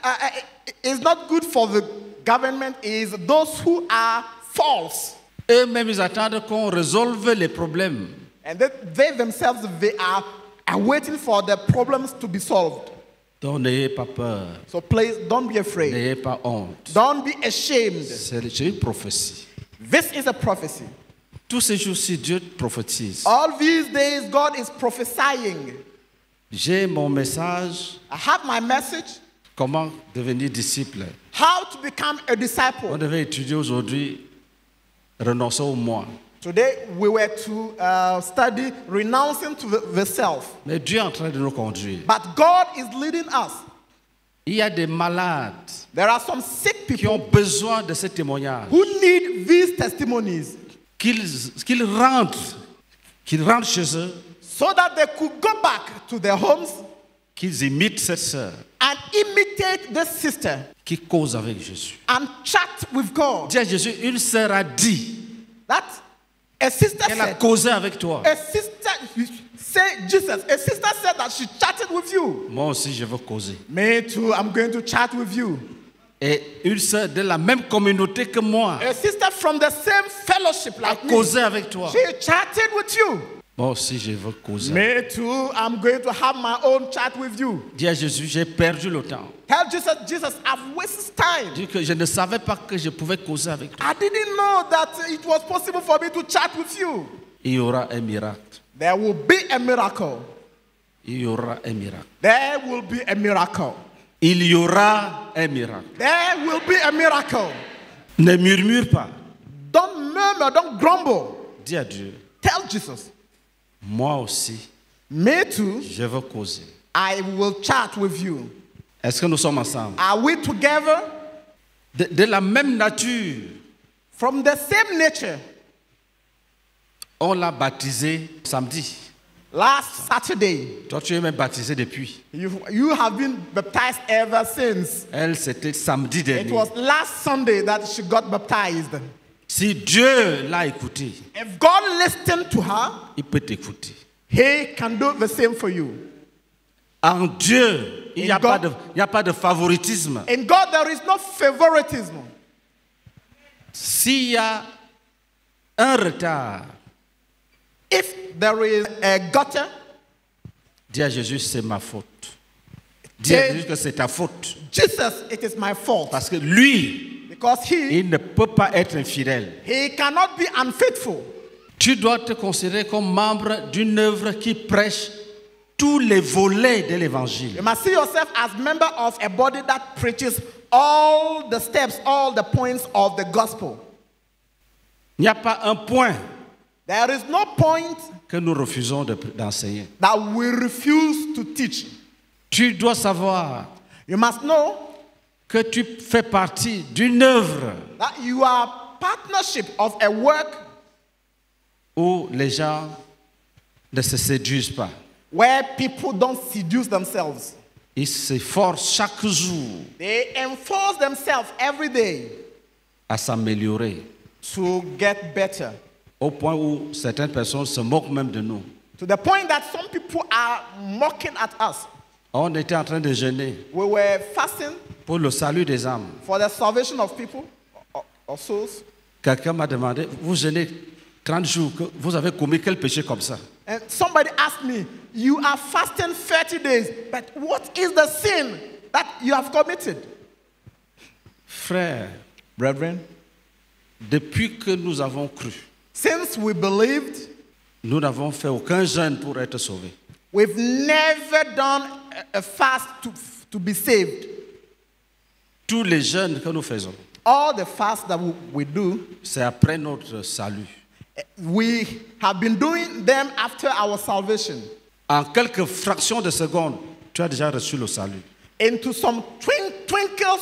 S2: is not good for the government is those who are false.
S1: Eux-mêmes, ils attendent qu'on résolve les problèmes.
S2: And they themselves, they are waiting for the problems to be solved.
S1: Donc n'ayez pas peur.
S2: So please don't be afraid.
S1: N'ayez pas honte.
S2: Don't be ashamed.
S1: C'est une prophétie.
S2: This is a prophecy.
S1: Tous ces jours-ci, Dieu prophétise.
S2: All these days, God is prophesying.
S1: J'ai mon message.
S2: I have my message.
S1: Comment devenir disciple.
S2: How to become a disciple.
S1: On devait étudier aujourd'hui, renoncer au moi.
S2: Today we were to study renouncing to the self.
S1: Mais Dieu est en train de nous conduire.
S2: But God is leading us.
S1: Il y a des malades.
S2: There are some sick people
S1: qui ont besoin de ce témoignage.
S2: Who need these testimonies.
S1: Qu'ils rentrent chez eux.
S2: So that they could go back to their homes.
S1: Qu'ils imitent cette sœur.
S2: And imitate this sister.
S1: Qui cause avec Jésus.
S2: And chat with God.
S1: Dis à Jésus, une sœur a dit.
S2: That a sister
S1: elle a causé avec toi.
S2: A sister, say Jesus. A sister said that she chatted with you.
S1: Moi aussi, je veux causer.
S2: Me too. I'm going to chat with you.
S1: Et une sœur de la même communauté que moi.
S2: A sister from the same fellowship like me.
S1: A causé avec toi.
S2: She chatted with you.
S1: Moi aussi, je veux causer.
S2: Me too. I'm going to have my own chat with you.
S1: Dis à Jésus, j'ai perdu le temps.
S2: Tell Jesus, I've wasted time.
S1: Dis que je ne savais pas que je pouvais causer avec toi.
S2: I didn't know that it was possible for me to chat with you.
S1: Il y aura un miracle.
S2: There will be a miracle.
S1: Il y aura un miracle.
S2: There will be a miracle.
S1: Il y aura un miracle.
S2: There will be a miracle.
S1: Ne murmure pas.
S2: Don't murmur, don't grumble.
S1: Dis à Dieu,
S2: Tell Jesus,
S1: moi aussi,
S2: me too,
S1: je veux causer.
S2: I will chat with you.
S1: Est-ce que nous sommes ensemble?
S2: Are we together?
S1: De la même nature,
S2: From the same nature.
S1: on l'a baptisé samedi.
S2: Last Saturday,
S1: Toi, tu es même baptisé depuis.
S2: you have been baptized ever since.
S1: Elle, c'était samedi
S2: It
S1: dernier.
S2: was last Sunday that she got baptized.
S1: Si Dieu l'a écouté,
S2: If God listened to her,
S1: il peut t'écouter.
S2: He can do the same for you.
S1: En Dieu, il n'y a,
S2: In God-
S1: a pas de favoritisme.
S2: In God, there is no favoritism.
S1: S'il y a un retard,
S2: If there is a gutter,
S1: dis à Jésus, c'est ma faute. Dis à Jésus que c'est ta faute.
S2: Jesus, it is my fault.
S1: Parce que lui,
S2: Because He
S1: il ne peut pas être infidèle.
S2: cannot be unfaithful.
S1: Tu dois te considérer comme membre d'une œuvre qui prêche tous les volets de l'évangile.
S2: You must see yourself as member of a body that preaches all the steps, all the points of the gospel.
S1: Il n'y a pas un point
S2: There is no point
S1: que nous refusons d'enseigner.
S2: that we refuse to teach.
S1: Tu dois savoir
S2: You must know
S1: que tu fais partie d'une œuvre
S2: that you are partnership of a work
S1: où les gens ne se séduisent pas.
S2: where people don't seduce themselves.
S1: Ils s'efforcent chaque jour
S2: They enforce themselves every day
S1: à s'améliorer,
S2: to get better.
S1: au point où certaines personnes se moquent même de nous.
S2: To the point that some people are mocking at us.
S1: On était en train de jeûner
S2: We were fasting
S1: pour le salut des âmes.
S2: for the salvation of people or souls.
S1: Quelqu'un m'a demandé, vous jeûnez 30 jours, vous avez commis quel péché comme ça?
S2: And somebody asked me, you are fasting 30 days, but what is the sin that you have committed?
S1: Frère,
S2: Brethren,
S1: depuis que nous avons cru,
S2: since we believed,
S1: nous n'avons fait aucun jeûne pour être sauvés.
S2: we've never done a fast to be saved.
S1: Tous les jeûnes que nous faisons,
S2: All the fasts that we do,
S1: c'est après notre salut.
S2: we have been doing them after our salvation.
S1: En quelques fractions de secondes, tu as déjà reçu le salut.
S2: Into some twinkles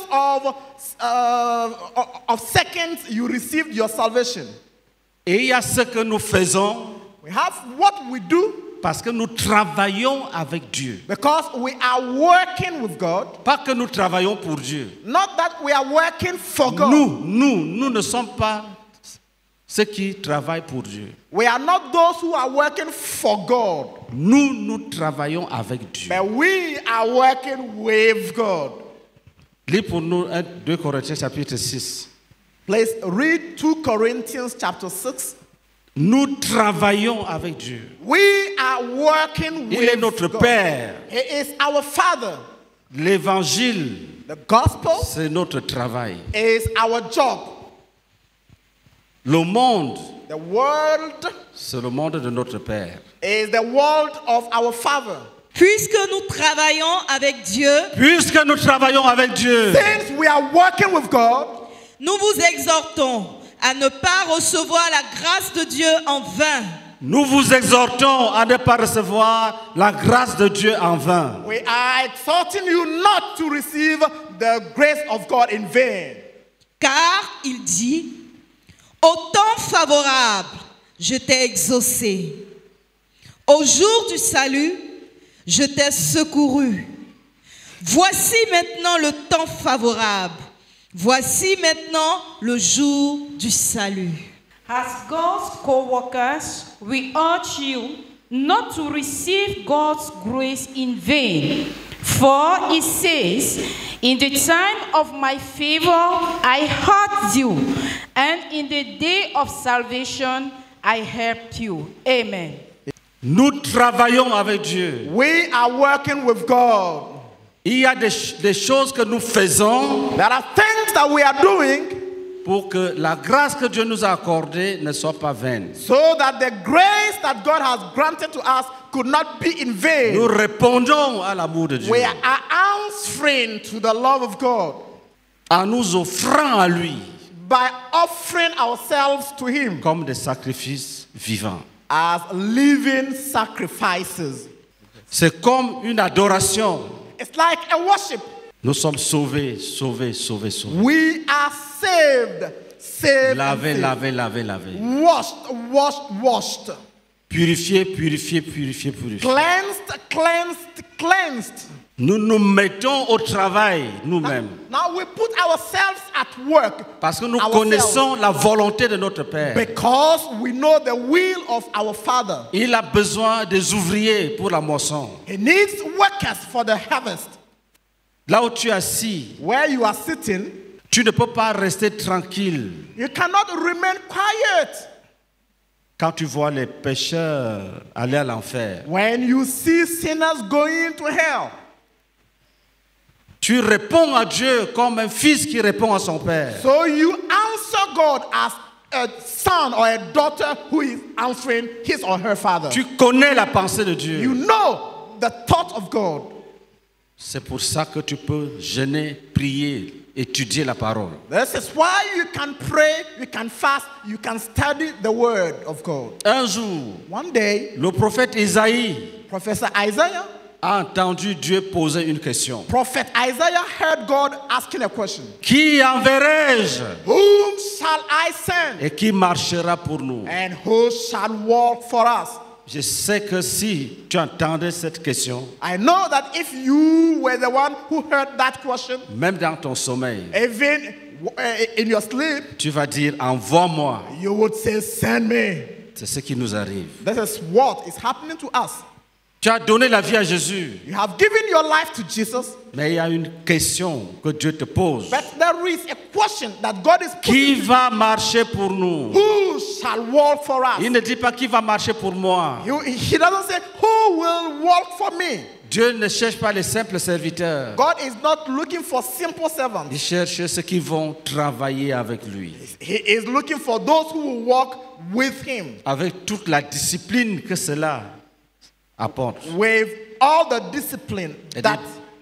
S2: of seconds, you received your salvation.
S1: Et il y a ce que nous faisons
S2: We have what we do
S1: parce que nous travaillons avec Dieu.
S2: because we are working with God.
S1: Pas que nous travaillons pour Dieu.
S2: Not that we are working for God.
S1: Nous ne sommes pas ceux qui travaillent pour Dieu.
S2: We are not those who are working for God.
S1: Nous travaillons avec Dieu.
S2: But we are working with God.
S1: Lis pour nous 2 Corinthiens chapitre 6.
S2: Please read 2 Corinthians chapter 6.
S1: Nous travaillons avec Dieu.
S2: We are working
S1: Il est
S2: with
S1: notre
S2: God.
S1: Père.
S2: He is our Father.
S1: L'évangile,
S2: The gospel
S1: c'est notre travail.
S2: is our job.
S1: Le monde,
S2: The world
S1: c'est le monde de notre Père.
S2: is the world of our Father.
S3: Puisque nous travaillons avec Dieu,
S1: Puisque nous travaillons avec Dieu,
S2: Since we are working with God,
S3: nous vous exhortons à ne pas recevoir la grâce de Dieu en vain.
S1: nous vous exhortons à ne pas recevoir la grâce de Dieu en vain.
S2: we are exhorting you not to receive the grace of God in vain.
S3: Car il dit, au temps favorable, je t'ai exaucé. Au jour du salut, je t'ai secouru. Voici maintenant le temps favorable. Voici maintenant le jour du salut.
S5: As God's co-workers, we urge you not to receive God's grace in vain. For it says, in the time of my favor I heard you, and in the day of salvation I helped you. Amen.
S1: Nous travaillons avec Dieu.
S2: We are working with God.
S1: Il y a des choses que nous faisons
S2: There are things that we are doing
S1: pour que la grâce que Dieu nous a accordée ne soit pas vaine.
S2: So that the grace that God has granted to us could not be in vain.
S1: Nous répondons à l'amour de Dieu
S2: We are answering to the love of God
S1: en nous offrant à lui
S2: by offering ourselves to Him
S1: comme des sacrifices vivants.
S2: as living sacrifices.
S1: C'est comme une adoration.
S2: It's like a worship.
S1: Nous sommes sauvés, sauvés, sauvés, sauvés.
S2: We are saved, saved, and
S1: Lavé,
S2: saved.
S1: lavé, lavé, lavé.
S2: Washed, washed, washed.
S1: Purifié, purifié, purifié, purifié.
S2: Cleansed, cleansed, cleansed.
S1: Nous nous mettons au travail nous-mêmes
S2: Now we put ourselves at work
S1: parce que nous
S2: ourselves.
S1: connaissons la volonté de notre Père.
S2: Because we know the will of our Father.
S1: Il a besoin des ouvriers pour la moisson.
S2: He needs workers for the harvest.
S1: Là où tu es assis,
S2: Where you are sitting,
S1: tu ne peux pas rester tranquille
S2: you cannot remain quiet.
S1: quand tu vois les pécheurs aller à l'enfer.
S2: When you see sinners going to hell,
S1: Tu réponds à Dieu comme un fils qui répond à son père.
S2: so you answer God as a son or a daughter who is answering his or her father.
S1: Tu connais la pensée de Dieu.
S2: You know the thought of God.
S1: C'est pour ça que tu peux jeûner, prier, étudier la parole.
S2: This is why you can pray, you can fast, you can study the word of God.
S1: Un jour,
S2: One day,
S1: le prophète Isaïe
S2: Professor Isaiah,
S1: a entendu Dieu poser une question.
S2: Prophet Isaiah heard God asking a question.
S1: Qui enverrai-je
S2: Whom shall I send?
S1: et qui marchera pour nous?
S2: And who shall walk for us?
S1: Je sais que si tu entendais cette question,
S2: I know that if you were the one who heard that question,
S1: même dans ton sommeil,
S2: even in your sleep,
S1: tu vas dire envoie-moi.
S2: you would say, send me.
S1: C'est ce qui nous arrive.
S2: This is what is happening to us.
S1: Tu as donné la vie à Jésus,
S2: You have given your life to Jesus,
S1: mais il y a une question que Dieu te pose.
S2: but there is a question that God is
S1: Qui
S2: putting.
S1: va marcher pour nous?
S2: Who shall walk for us?
S1: Il ne dit pas qui va marcher pour moi.
S2: He doesn't say, who will walk for me?
S1: Dieu ne cherche pas les simples serviteurs.
S2: God is not looking for simple servants.
S1: Il cherche ceux qui vont travailler avec lui,
S2: He is looking for those who will walk with him,
S1: avec toute la discipline que cela apporte.
S2: with all the discipline
S1: Et
S2: that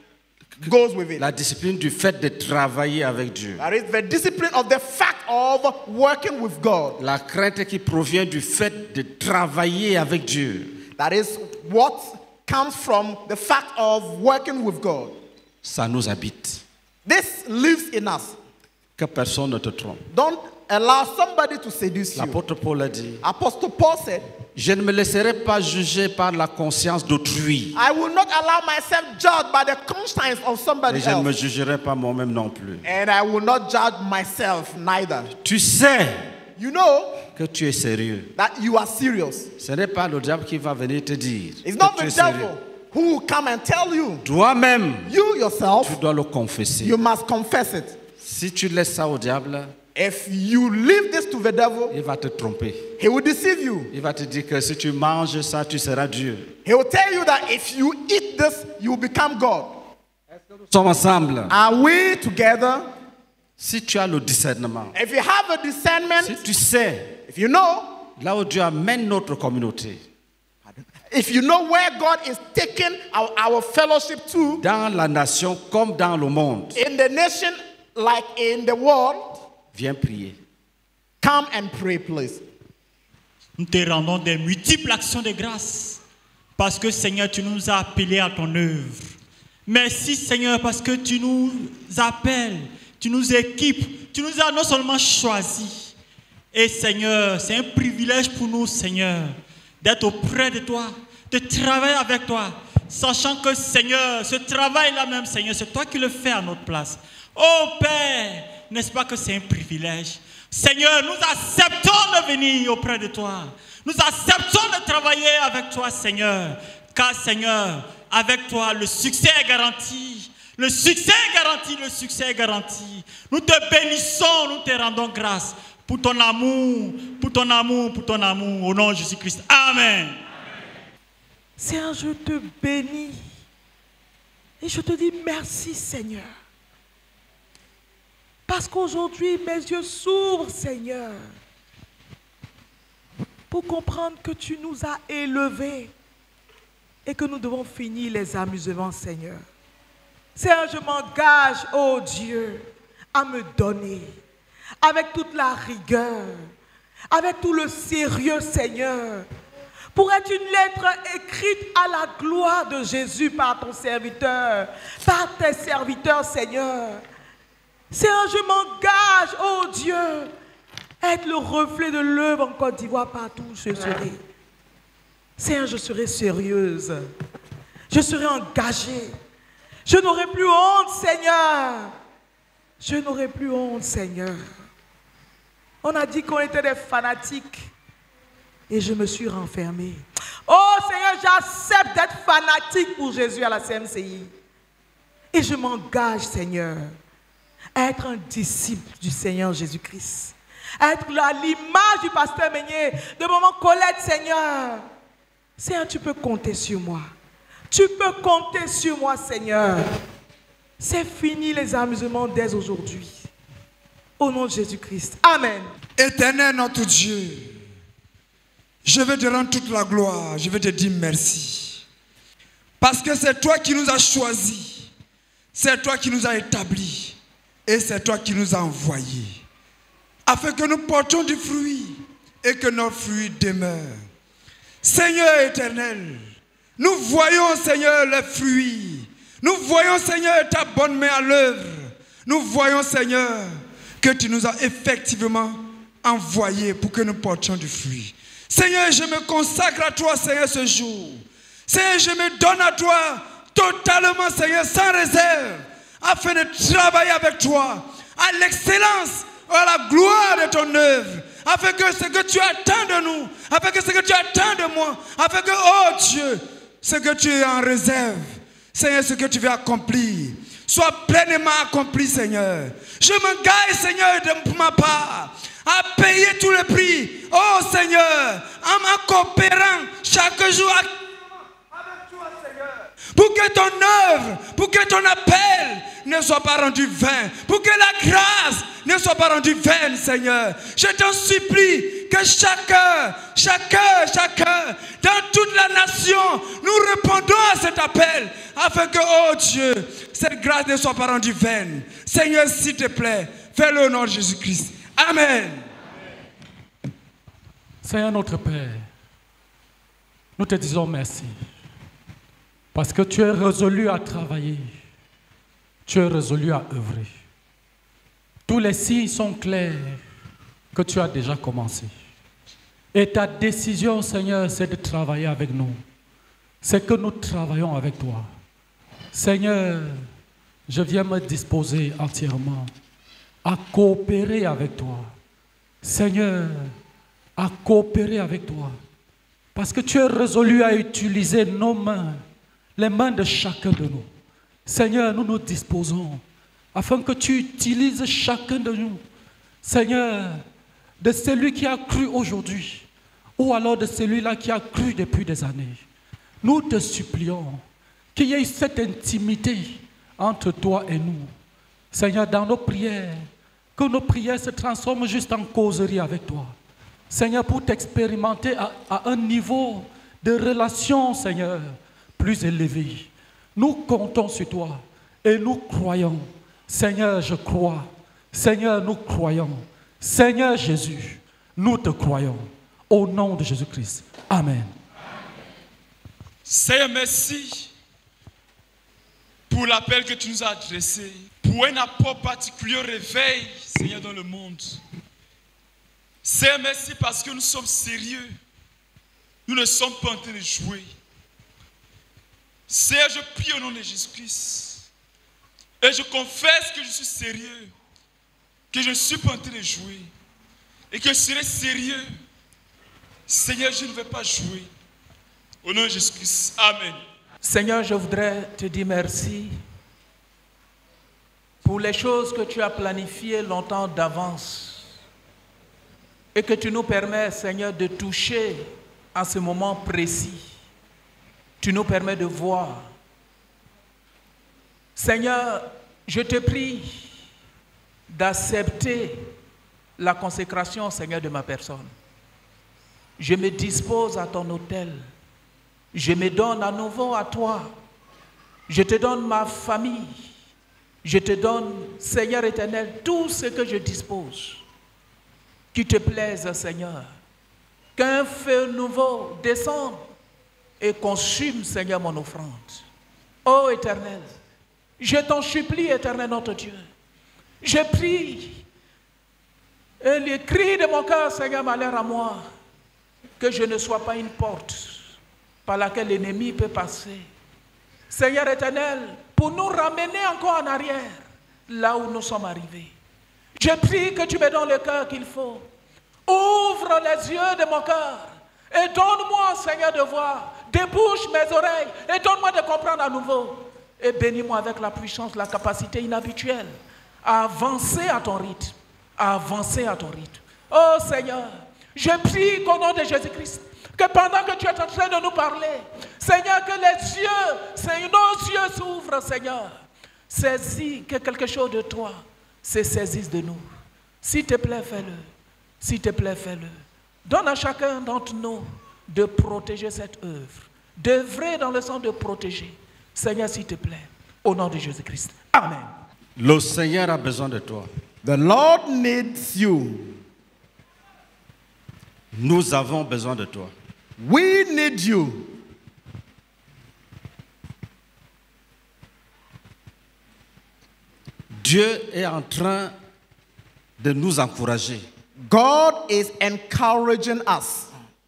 S2: goes with it.
S1: La discipline du fait de travailler avec Dieu.
S2: That is the discipline of the fact of working with God.
S1: La crainte qui provient du fait de travailler avec Dieu.
S2: That is what comes from the fact of working with God.
S1: Ça nous habite.
S2: This lives in us.
S1: Que personne ne te trompe.
S2: Don't allow somebody to seduce you.
S1: L'apôtre Paul a dit,
S2: Apostle Paul said,
S1: je ne me laisserai pas juger par la conscience d'autrui.
S2: I will not allow myself judged by the conscience of
S1: Et
S2: somebody
S1: je ne me
S2: else.
S1: jugerai pas moi-même non plus.
S2: And I will not judge myself neither.
S1: Tu sais
S2: You know
S1: que tu es sérieux.
S2: that you are serious.
S1: Ce n'est pas le diable qui va venir te dire
S2: It's
S1: que
S2: not
S1: tu
S2: the
S1: es sérieux.
S2: devil who will come and tell you.
S1: Toi-même,
S2: You yourself,
S1: tu dois le confesser.
S2: you must confess it.
S1: Si tu laisses ça au diable,
S2: If you leave this to the devil,
S1: il va te tromper.
S2: he will deceive you.
S1: Il va te dire que si tu manges ça, tu seras Dieu.
S2: He will tell you that if you eat this, you will become God.
S1: Nous sommes ensemble.
S2: Are we together?
S1: Si tu as le discernement,
S2: If you have a discernment,
S1: si tu sais
S2: if you know,
S1: là où Dieu amène notre communauté,
S2: if you know where God is taking our fellowship to,
S1: dans la nation comme dans le monde,
S2: in the nation like in the world,
S1: viens prier.
S2: come and pray, please.
S6: Nous te rendons des multiples actions de grâce parce que Seigneur, tu nous as appelés à ton œuvre. Merci Seigneur parce que tu nous appelles, tu nous équipes, tu nous as non seulement choisis. Et Seigneur, c'est un privilège pour nous Seigneur d'être auprès de toi, de travailler avec toi, sachant que Seigneur, ce travail-là même Seigneur, c'est toi qui le fais à notre place. Oh Père, n'est-ce pas que c'est un privilège? Seigneur, nous acceptons de venir auprès de toi. Nous acceptons de travailler avec toi, Seigneur. Car, Seigneur, avec toi, le succès est garanti. Le succès est garanti, le succès est garanti. Nous te bénissons, nous te rendons grâce pour ton amour, pour ton amour, pour ton amour. Au nom de Jésus-Christ. Amen.
S7: Seigneur, je te bénis. Et je te dis merci, Seigneur. Parce qu'aujourd'hui, mes yeux s'ouvrent, Seigneur, pour comprendre que tu nous as élevés et que nous devons finir les amusements, Seigneur. Seigneur, je m'engage, oh Dieu, à me donner avec toute la rigueur, avec tout le sérieux, Seigneur, pour être une lettre écrite à la gloire de Jésus par ton serviteur, par tes serviteurs, Seigneur. Seigneur, je m'engage, oh Dieu, à être le reflet de l'œuvre en Côte d'Ivoire partout où je serai. Seigneur, je serai sérieuse, je serai engagée. Je n'aurai plus honte, Seigneur. Je n'aurai plus honte, Seigneur. On a dit qu'on était des fanatiques et je me suis renfermée. Oh Seigneur, j'accepte d'être fanatique pour Jésus à la CMCI. Et je m'engage, Seigneur, à être un disciple du Seigneur Jésus-Christ. À être à l'image du pasteur Meunier, de maman Colette, Seigneur. Seigneur, tu peux compter sur moi. Tu peux compter sur moi, Seigneur. C'est fini les amusements dès aujourd'hui. Au nom de Jésus-Christ. Amen.
S8: Éternel notre Dieu, je veux te rendre toute la gloire. Je veux te dire merci. Parce que c'est toi qui nous as choisis. C'est toi qui nous as établis. Et c'est toi qui nous as envoyés. Afin que nous portions du fruit. Et que notre fruit demeure. Seigneur éternel, nous voyons, Seigneur, les fruits. Nous voyons, Seigneur, ta bonne main à l'œuvre. Nous voyons, Seigneur, que tu nous as effectivement envoyés pour que nous portions du fruit. Seigneur, je me consacre à toi, Seigneur, ce jour. Seigneur, je me donne à toi totalement, Seigneur, sans réserve, afin de travailler avec toi à l'excellence, à la gloire de ton œuvre. Afin que ce que tu attends de nous, afin que ce que tu attends de moi, afin que, oh Dieu, ce que tu es en réserve, Seigneur, ce que tu veux accomplir, soit pleinement accompli, Seigneur. Je m'engage, Seigneur, de ma part, à payer tout le prix, oh Seigneur, en coopérant chaque jour avec toi, Seigneur. Pour que ton œuvre, pour que ton appel ne soit pas rendu vain, pour que la grâce ne soit pas rendue vaine, Seigneur. Je t'en supplie que chacun, dans toute la nation, nous répondons à cet appel, afin que, oh Dieu, cette grâce ne soit pas rendue vaine. Seigneur, s'il te plaît, fais-le au nom de Jésus-Christ. Amen.
S4: Seigneur notre Père, nous te disons merci. Parce que tu es résolu à travailler. Tu es résolu à œuvrer. Tous les signes sont clairs que tu as déjà commencé. Et ta décision, Seigneur, c'est de travailler avec nous. C'est que nous travaillons avec toi. Seigneur, je viens me disposer entièrement à coopérer avec toi. Seigneur, à coopérer avec toi. Parce que tu es résolu à utiliser nos mains, les mains de chacun de nous. Seigneur, nous nous disposons afin que tu utilises chacun de nous. Seigneur, de celui qui a cru aujourd'hui, ou alors de celui-là qui a cru depuis des années. Nous te supplions qu'il y ait cette intimité entre toi et nous. Seigneur, dans nos prières, que nos prières se transforment juste en causerie avec toi. Seigneur, pour t'expérimenter à un niveau de relation, Seigneur, plus élevé. Nous comptons sur toi et nous croyons. Seigneur, je crois. Seigneur, nous croyons. Seigneur Jésus, nous te croyons. Au nom de Jésus-Christ. Amen.
S8: Seigneur, merci pour l'appel que tu nous as adressé, pour un apport particulier au réveil, Seigneur, dans le monde. Seigneur, merci parce que nous sommes sérieux. Nous ne sommes pas en train de jouer. Seigneur, je prie au nom de Jésus-Christ. Et je confesse que je suis sérieux. Que je ne suis pas en train de jouer. Et que je serai sérieux. Seigneur, je ne vais pas jouer. Au nom de Jésus-Christ. Amen.
S7: Seigneur, je voudrais te dire merci pour les choses que tu as planifiées longtemps d'avance et que tu nous permets, Seigneur, de toucher à ce moment précis. Tu nous permets de voir. Seigneur, je te prie d'accepter la consécration au Seigneur de ma personne. Je me dispose à ton autel. Je me donne à nouveau à toi. Je te donne ma famille. Je te donne, Seigneur éternel, tout ce que je dispose. Qu'il te plaise, Seigneur. Qu'un feu nouveau descende et consume, Seigneur, mon offrande. Ô éternel, je t'en supplie, éternel notre Dieu. Je prie, et les cris de mon cœur, Seigneur, m'a l'air à moi, que je ne sois pas une porte par laquelle l'ennemi peut passer. Seigneur éternel, pour nous ramener encore en arrière, là où nous sommes arrivés. Je prie que tu me donnes le cœur qu'il faut. Ouvre les yeux de mon cœur et donne-moi, Seigneur, de voir. Débouche mes oreilles et donne-moi de comprendre à nouveau. Et bénis-moi avec la puissance, la capacité inhabituelle à avancer à ton rythme. À avancer à ton rythme. Oh Seigneur, je prie qu'au nom de Jésus-Christ, que pendant que tu es en train de nous parler, Seigneur, que les yeux, Seigneur, nos yeux s'ouvrent, Seigneur. Saisis que quelque chose de toi se saisisse de nous. S'il te plaît, fais-le. S'il te plaît, fais-le. Donne à chacun d'entre nous de protéger cette œuvre. D'œuvrer dans le sens de protéger. Seigneur, s'il te plaît. Au nom de Jésus-Christ. Amen.
S1: Le Seigneur a besoin de toi.
S2: The Lord needs you.
S1: Nous avons besoin de toi.
S2: We need you.
S1: Dieu est en train de nous encourager.
S2: God is encouraging us.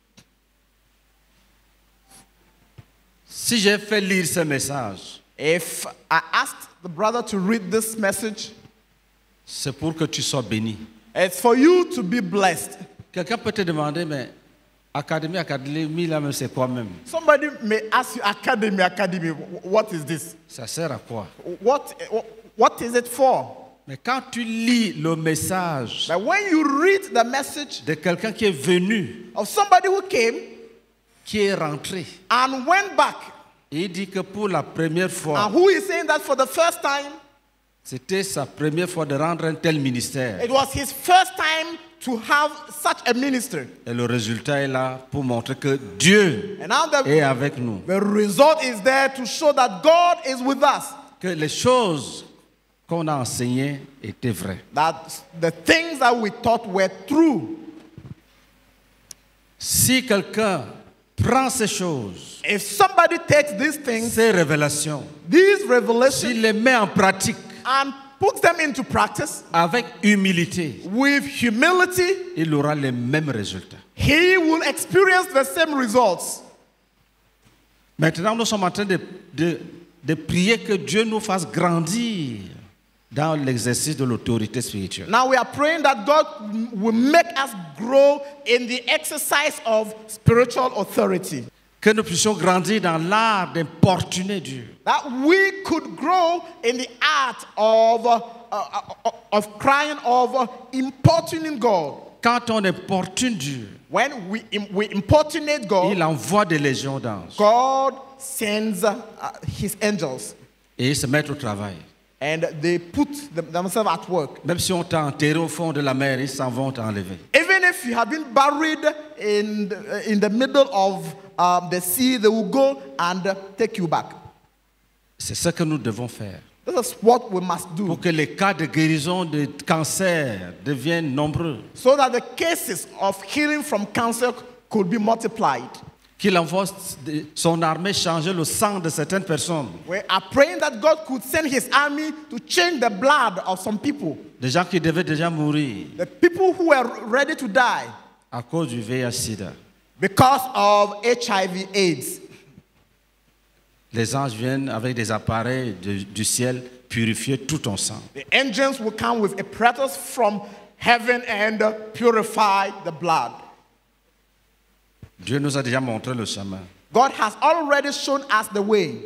S1: Si j'ai fait lire ce message,
S2: If I asked the brother to read this message,
S1: c'est pour que tu sois béni.
S2: it's for you to be blessed.
S1: Quelqu'un peut te demander, mais académie, là même, c'est quoi même?
S2: Somebody may ask you, academy, what is this?
S1: Ça sert à quoi?
S2: What is it for?
S1: Mais quand tu lis le message
S2: But when you read the message
S1: de quelqu'un qui est venu,
S2: of somebody who came
S1: qui est rentré,
S2: and went back,
S1: il dit que pour la première fois,
S2: and who is saying that for the first time,
S1: c'était sa première fois de rendre un tel ministère.
S2: it was his first time to have such a ministry.
S1: Et le résultat est là pour montrer que Dieu
S2: And now
S1: est avec nous.
S2: the result is there to show that God is with us.
S1: Que les choses qu'on a enseignées étaient vraies.
S2: That the things that we taught were true.
S1: Si quelqu'un prend ces choses,
S2: If somebody takes these things,
S1: ces révélations,
S2: these revelations,
S1: s'il les met en pratique
S2: and puts them into practice
S1: avec humilité,
S2: with humility,
S1: il aura les mêmes résultats.
S2: he will experience the same results.
S1: Maintenant, nous sommes en train de prier que Dieu nous fasse grandir dans l'exercice de l'autorité spirituelle.
S2: Now we are praying that God will make us grow in the exercise of spiritual authority.
S1: Que nous puissions grandir dans l'art d'importuner Dieu.
S2: That we could grow in the art of crying, of importuning God.
S1: Quand on importune Dieu,
S2: When we importunate God,
S1: il envoie des légions d'anges
S2: God sends his angels,
S1: et ils se mettent au travail.
S2: and they put themselves at work.
S1: Même si on t'a enterré au fond de la mer, ils s'en vont t'enlever.
S2: Even if you have been buried in the middle of the sea, they will go and take you back.
S1: C'est ce que nous devons faire.
S2: This is what we must do,
S1: Pour que les cas de guérison de cancer deviennent nombreux.
S2: so that the cases of healing from cancer could be multiplied.
S1: Qu'il envoie son armée changer le sang de certaines personnes.
S2: We are praying that God could send his army to change the blood of some people.
S1: Des gens qui devaient déjà mourir
S2: The people who were ready to die
S1: à cause du VIH-Sida.
S2: because of HIV/AIDS.
S1: Les anges viennent avec des appareils du ciel purifier tout ton sang.
S2: The angels will come with apparatus from heaven and purify the blood.
S1: Dieu nous a déjà montré le chemin.
S2: God has already shown us the way.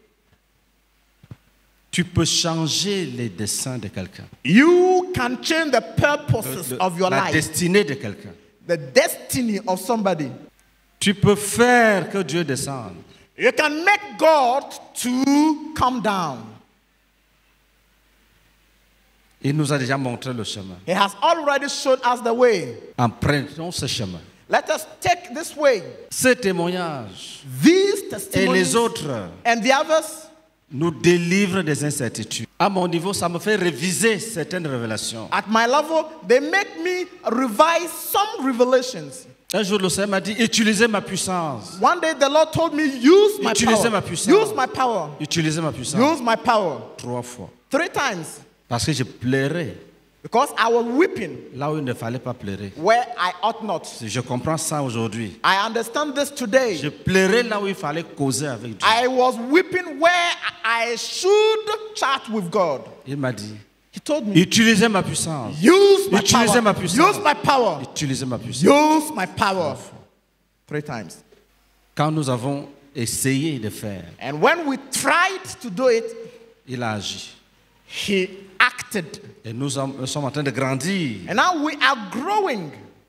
S1: Tu peux changer les desseins de quelqu'un.
S2: You can change the purposes of your
S1: La
S2: life,
S1: destinée de quelqu'un.
S2: the destiny of somebody.
S1: Tu peux faire que Dieu descende.
S2: You can make God to come down.
S1: Il nous a déjà montré le chemin.
S2: He has already shown us the way.
S1: Empruntons ce chemin.
S2: Let us take this way.
S1: Ces témoignages
S2: These
S1: et
S2: testimonies
S1: les autres
S2: and the others
S1: nous délivrent des incertitudes. À mon niveau, ça me fait réviser certaines révélations.
S2: at my level, they make me revise some revelations.
S1: Un jour, le Seigneur m'a dit, utilisez ma puissance.
S2: One day the Lord told me, use my
S1: Utilisez ma
S2: power.
S1: puissance.
S2: Use my power.
S1: Utilisez ma puissance.
S2: Use my power.
S1: 3 fois.
S2: 3 times.
S1: Parce que je pleurais
S2: Because I was weeping
S1: là où il ne fallait pas pleurer.
S2: where I ought not.
S1: Je comprends ça aujourd'hui.
S2: I understand this today.
S1: Je pleurais là où il fallait causer avec Dieu.
S2: I was weeping where I should chat with God.
S1: Il m'a dit,
S2: He told me,
S1: utilisez ma puissance.
S2: use my
S1: Utilisez ma
S2: power.
S1: puissance.
S2: Use my power.
S1: Utilisez ma puissance.
S2: Use my power. 3 times.
S1: Quand nous avons essayé de faire,
S2: And when we tried to do it,
S1: il a agi.
S2: he acted.
S1: Et nous sommes en train de grandir.
S2: And now we are growing.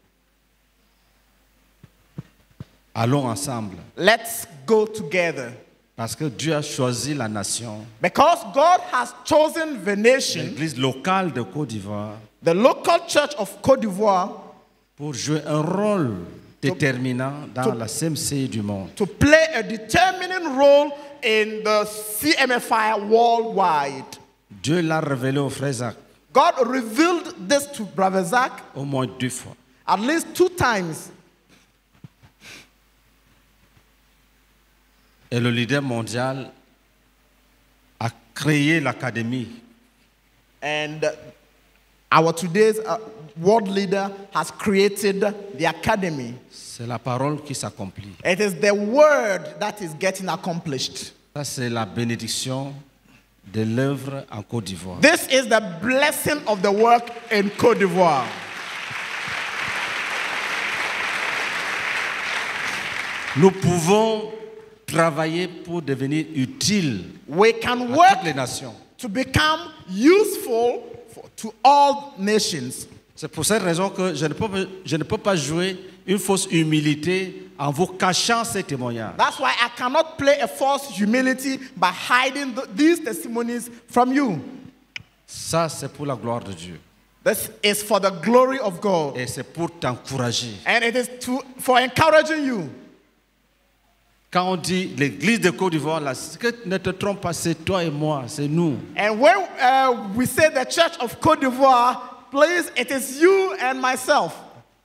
S1: Allons ensemble.
S2: Let's go together.
S1: Parce que Dieu a choisi la nation,
S2: Because God has chosen the nation,
S1: l'église locale de Côte d'Ivoire,
S2: the local church of Côte d'Ivoire,
S1: pour jouer un rôle déterminant dans la CMCI du monde.
S2: to play a determining role in the CMFI worldwide.
S1: Dieu l'a révélé au frère Zach
S2: God revealed this to Brother Zach
S1: au moins 2 fois.
S2: at least 2 times.
S1: Et le leader mondial a créé l'académie.
S2: And our today's world leader has created the academy.
S1: C'est la parole qui s'accomplit.
S2: It is the word that is getting accomplished.
S1: Ça, c'est la bénédiction de l'œuvre en Côte d'Ivoire.
S2: This is the blessing of the work in Côte d'Ivoire.
S1: Nous pouvons travailler pour devenir utiles
S2: We can
S1: à
S2: work
S1: toutes les nations.
S2: to become useful to all nations.
S1: C'est pour cette raison que je ne peux pas jouer une fausse humilité en vous cachant ces témoignages.
S2: That's why I cannot play a false humility by hiding these testimonies from you.
S1: Ça, c'est pour la gloire de Dieu.
S2: This is for the glory of God.
S1: Et c'est pour t'encourager.
S2: And it is for encouraging you.
S1: Quand on dit l'église de Côte d'Ivoire, là, ne te trompe pas, c'est toi et moi, c'est nous.
S2: And when we say the church of Côte d'Ivoire, please, it is you and myself.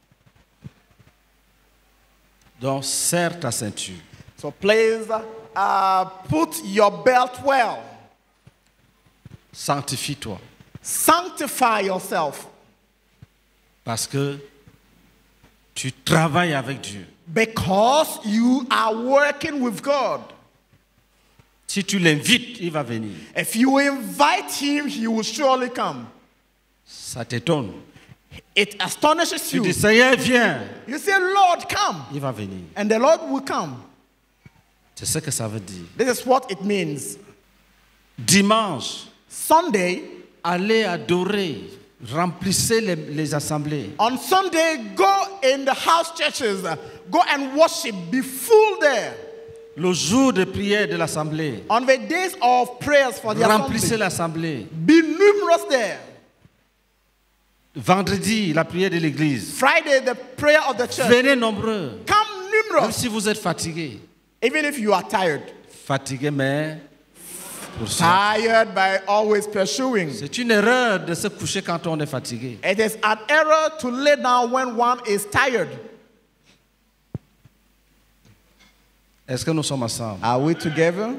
S1: Donc, serre ta ceinture.
S2: So please put your belt well.
S1: Sanctifie-toi.
S2: Sanctify yourself.
S1: Parce que tu travailles avec Dieu.
S2: Because you are working with God.
S1: Si tu l'invites, il va venir.
S2: If you invite him, he will surely come.
S1: Ça t'étonne.
S2: It astonishes
S1: Tu
S2: you.
S1: dis, Seigneur, viens.
S2: You say, Lord, come.
S1: Il va venir.
S2: And the Lord will come.
S1: C'est ce que ça veut dire.
S2: This is what it means.
S1: Dimanche,
S2: Sunday,
S1: allez adorer. Remplissez les assemblées.
S2: on Sunday, go in the house churches. Go and worship. Be full there.
S1: Le jour de prière de l'assemblée,
S2: On the days of prayers for the
S1: remplissez
S2: assembly,
S1: l'assemblée.
S2: be numerous there.
S1: Vendredi, la prière de l'église.
S2: Friday, the prayer of the church.
S1: Venez nombreux.
S2: Come
S1: Même
S2: numerous.
S1: si vous êtes fatigué.
S2: Even if you are tired.
S1: Fatigué, mais pour ça.
S2: Tired by always pursuing.
S1: C'est une erreur de se coucher quand on est fatigué.
S2: It is an error to lay down when one is tired.
S1: Est-ce que nous sommes ensemble?
S2: Are we together?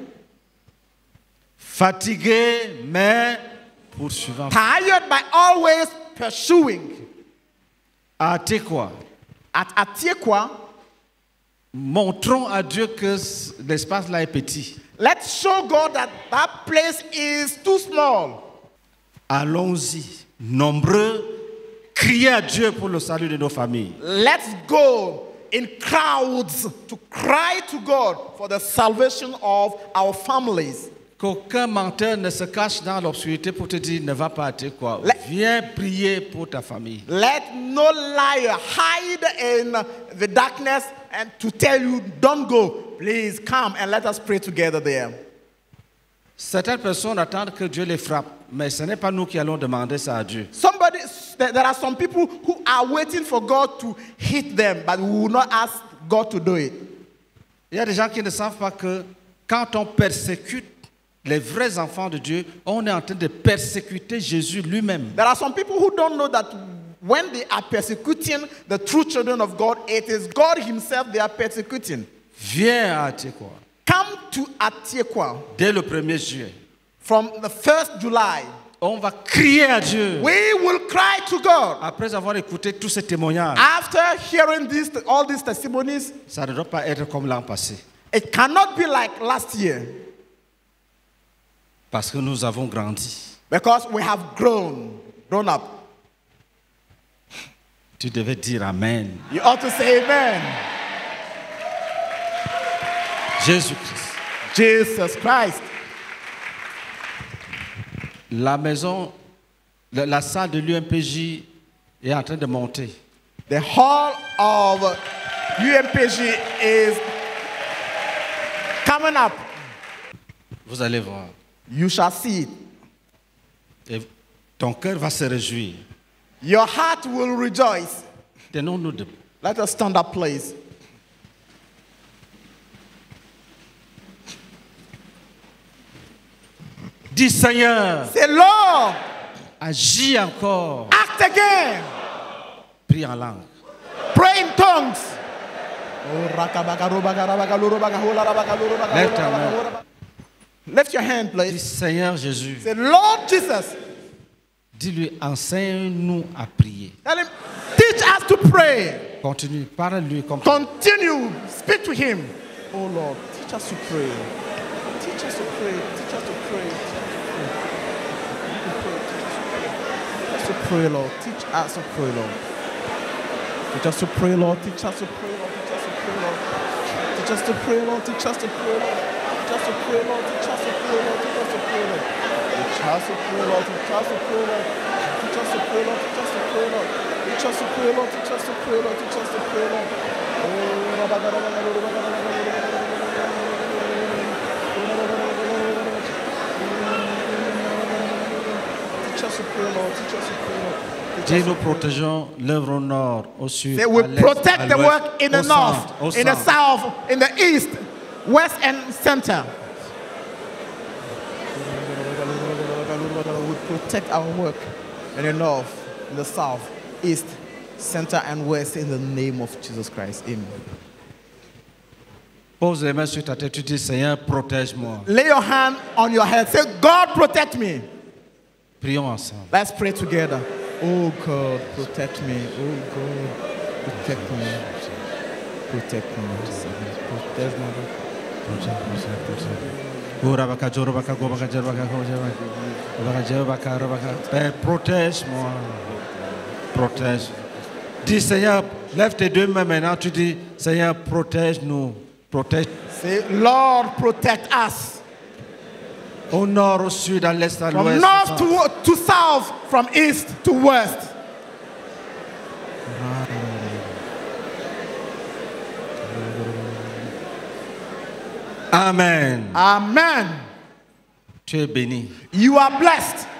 S1: Fatigué, mais poursuivant.
S2: Tired by always pursuing.
S1: À quoi?
S2: At Atiekwa,
S1: Montrons à Dieu que l'espace là est petit.
S2: let's show God that that place is too small.
S1: Allons-y, nombreux, criez à Dieu pour le salut de nos familles.
S2: Let's go in crowds to cry to God for the salvation of our families.
S1: Qu'aucun menteur ne se cache dans l'obscurité pour te dire ne va pas à quoi. Viens prier pour ta famille.
S2: Let no liar hide in the darkness and to tell you don't go. Please come and let us pray together there.
S1: Certaines personnes attendent que Dieu les frappe, mais ce n'est pas nous qui allons demander ça à Dieu.
S2: There are some people who are waiting for God to hit them, but we will not ask God to do it.
S1: Il y a des gens qui ne savent pas que quand on persécute les vrais enfants de Dieu, on est en train de persécuter Jésus lui-même.
S2: There are some people who don't know that when they are persecuting the true children of God, it is God himself they are persecuting.
S1: Viens à Atiekwa.
S2: Come to Atiekwa.
S1: Dès le 1er juillet.
S2: From the 1st July.
S1: On va crier à Dieu.
S2: We will cry to God.
S1: Après avoir écouté tous ces témoignages.
S2: After hearing all these testimonies.
S1: Ça ne doit pas être comme l'an passé.
S2: It cannot be like last year.
S1: Parce que nous avons grandi.
S2: Because we have grown up.
S1: Tu devais dire Amen.
S2: You ought to say Amen.
S1: Jésus-Christ.
S2: Jesus Christ.
S1: La maison, la salle de l'UMPJ est en train de monter.
S2: The hall of UMPJ is coming up.
S1: Vous allez voir.
S2: You shall see it.
S1: Et ton cœur va se réjouir.
S2: Your heart will rejoice.
S1: Tenons-nous debout.
S2: Let us stand up, please.
S1: Dis Seigneur.
S2: Say Lord.
S1: Agis encore.
S2: Act again.
S1: Prie en langue.
S2: Pray in tongues.
S1: Lève ta main.
S2: Lift your hand, please.
S1: Dis Seigneur Jésus.
S2: Say Lord Jesus.
S1: Dis-lui, enseigne-nous à prier.
S2: Tell him, teach us to pray.
S1: Continue, parle-lui comme
S2: Continue, speak to him. Oh Lord, teach us to pray. Teach us to pray. Teach us to pray. Teach us to pray, Lord. Teach us to pray, Lord. Teach us to pray, Lord. Teach us to pray, Lord. Teach us to pray, Lord. Teach us to pray, Lord. Teach us to pray, Lord. Teach us to pray, Lord. Teach us to pray, Lord. Teach us to pray, Lord. Teach us to pray, Lord. Teach us to pray, Lord. Teach us to pray, Lord. Teach us to pray, Lord. Teach us to pray, Lord. Teach us to pray, Lord. Teach us to pray, Lord. Teach us to pray, Lord.
S1: Dis, nous protégeons l'œuvre au nord, au sud,
S2: They
S1: à
S2: will
S1: l'est,
S2: protect
S1: à
S2: the
S1: l'ouest,
S2: work in the
S1: au
S2: north,
S1: centre, au
S2: in the
S1: centre.
S2: south, in the east, west, and center. We protect our work in the north, in the south, east, center, and west in the name of Jesus Christ. Amen.
S1: Pose les mains sur ta tête, tu dis Seigneur, protège-moi.
S2: Lay your hand on your head. Say, God, protect me.
S1: Prions ensemble.
S2: Let's pray together. Oh God, protect me. Oh God, protect me. Protect me. Protect me.
S1: Père, protège-moi. Protège. Dis Seigneur, lève tes deux mains maintenant. Tu dis Seigneur, protège-nous. Protège.
S2: Say, Lord, protect us.
S1: Au nord, au sud, à l'est, à
S2: From
S1: l'ouest.
S2: north to south, from east to west.
S1: Amen.
S2: Amen.
S1: Tu es béni.
S2: You are blessed.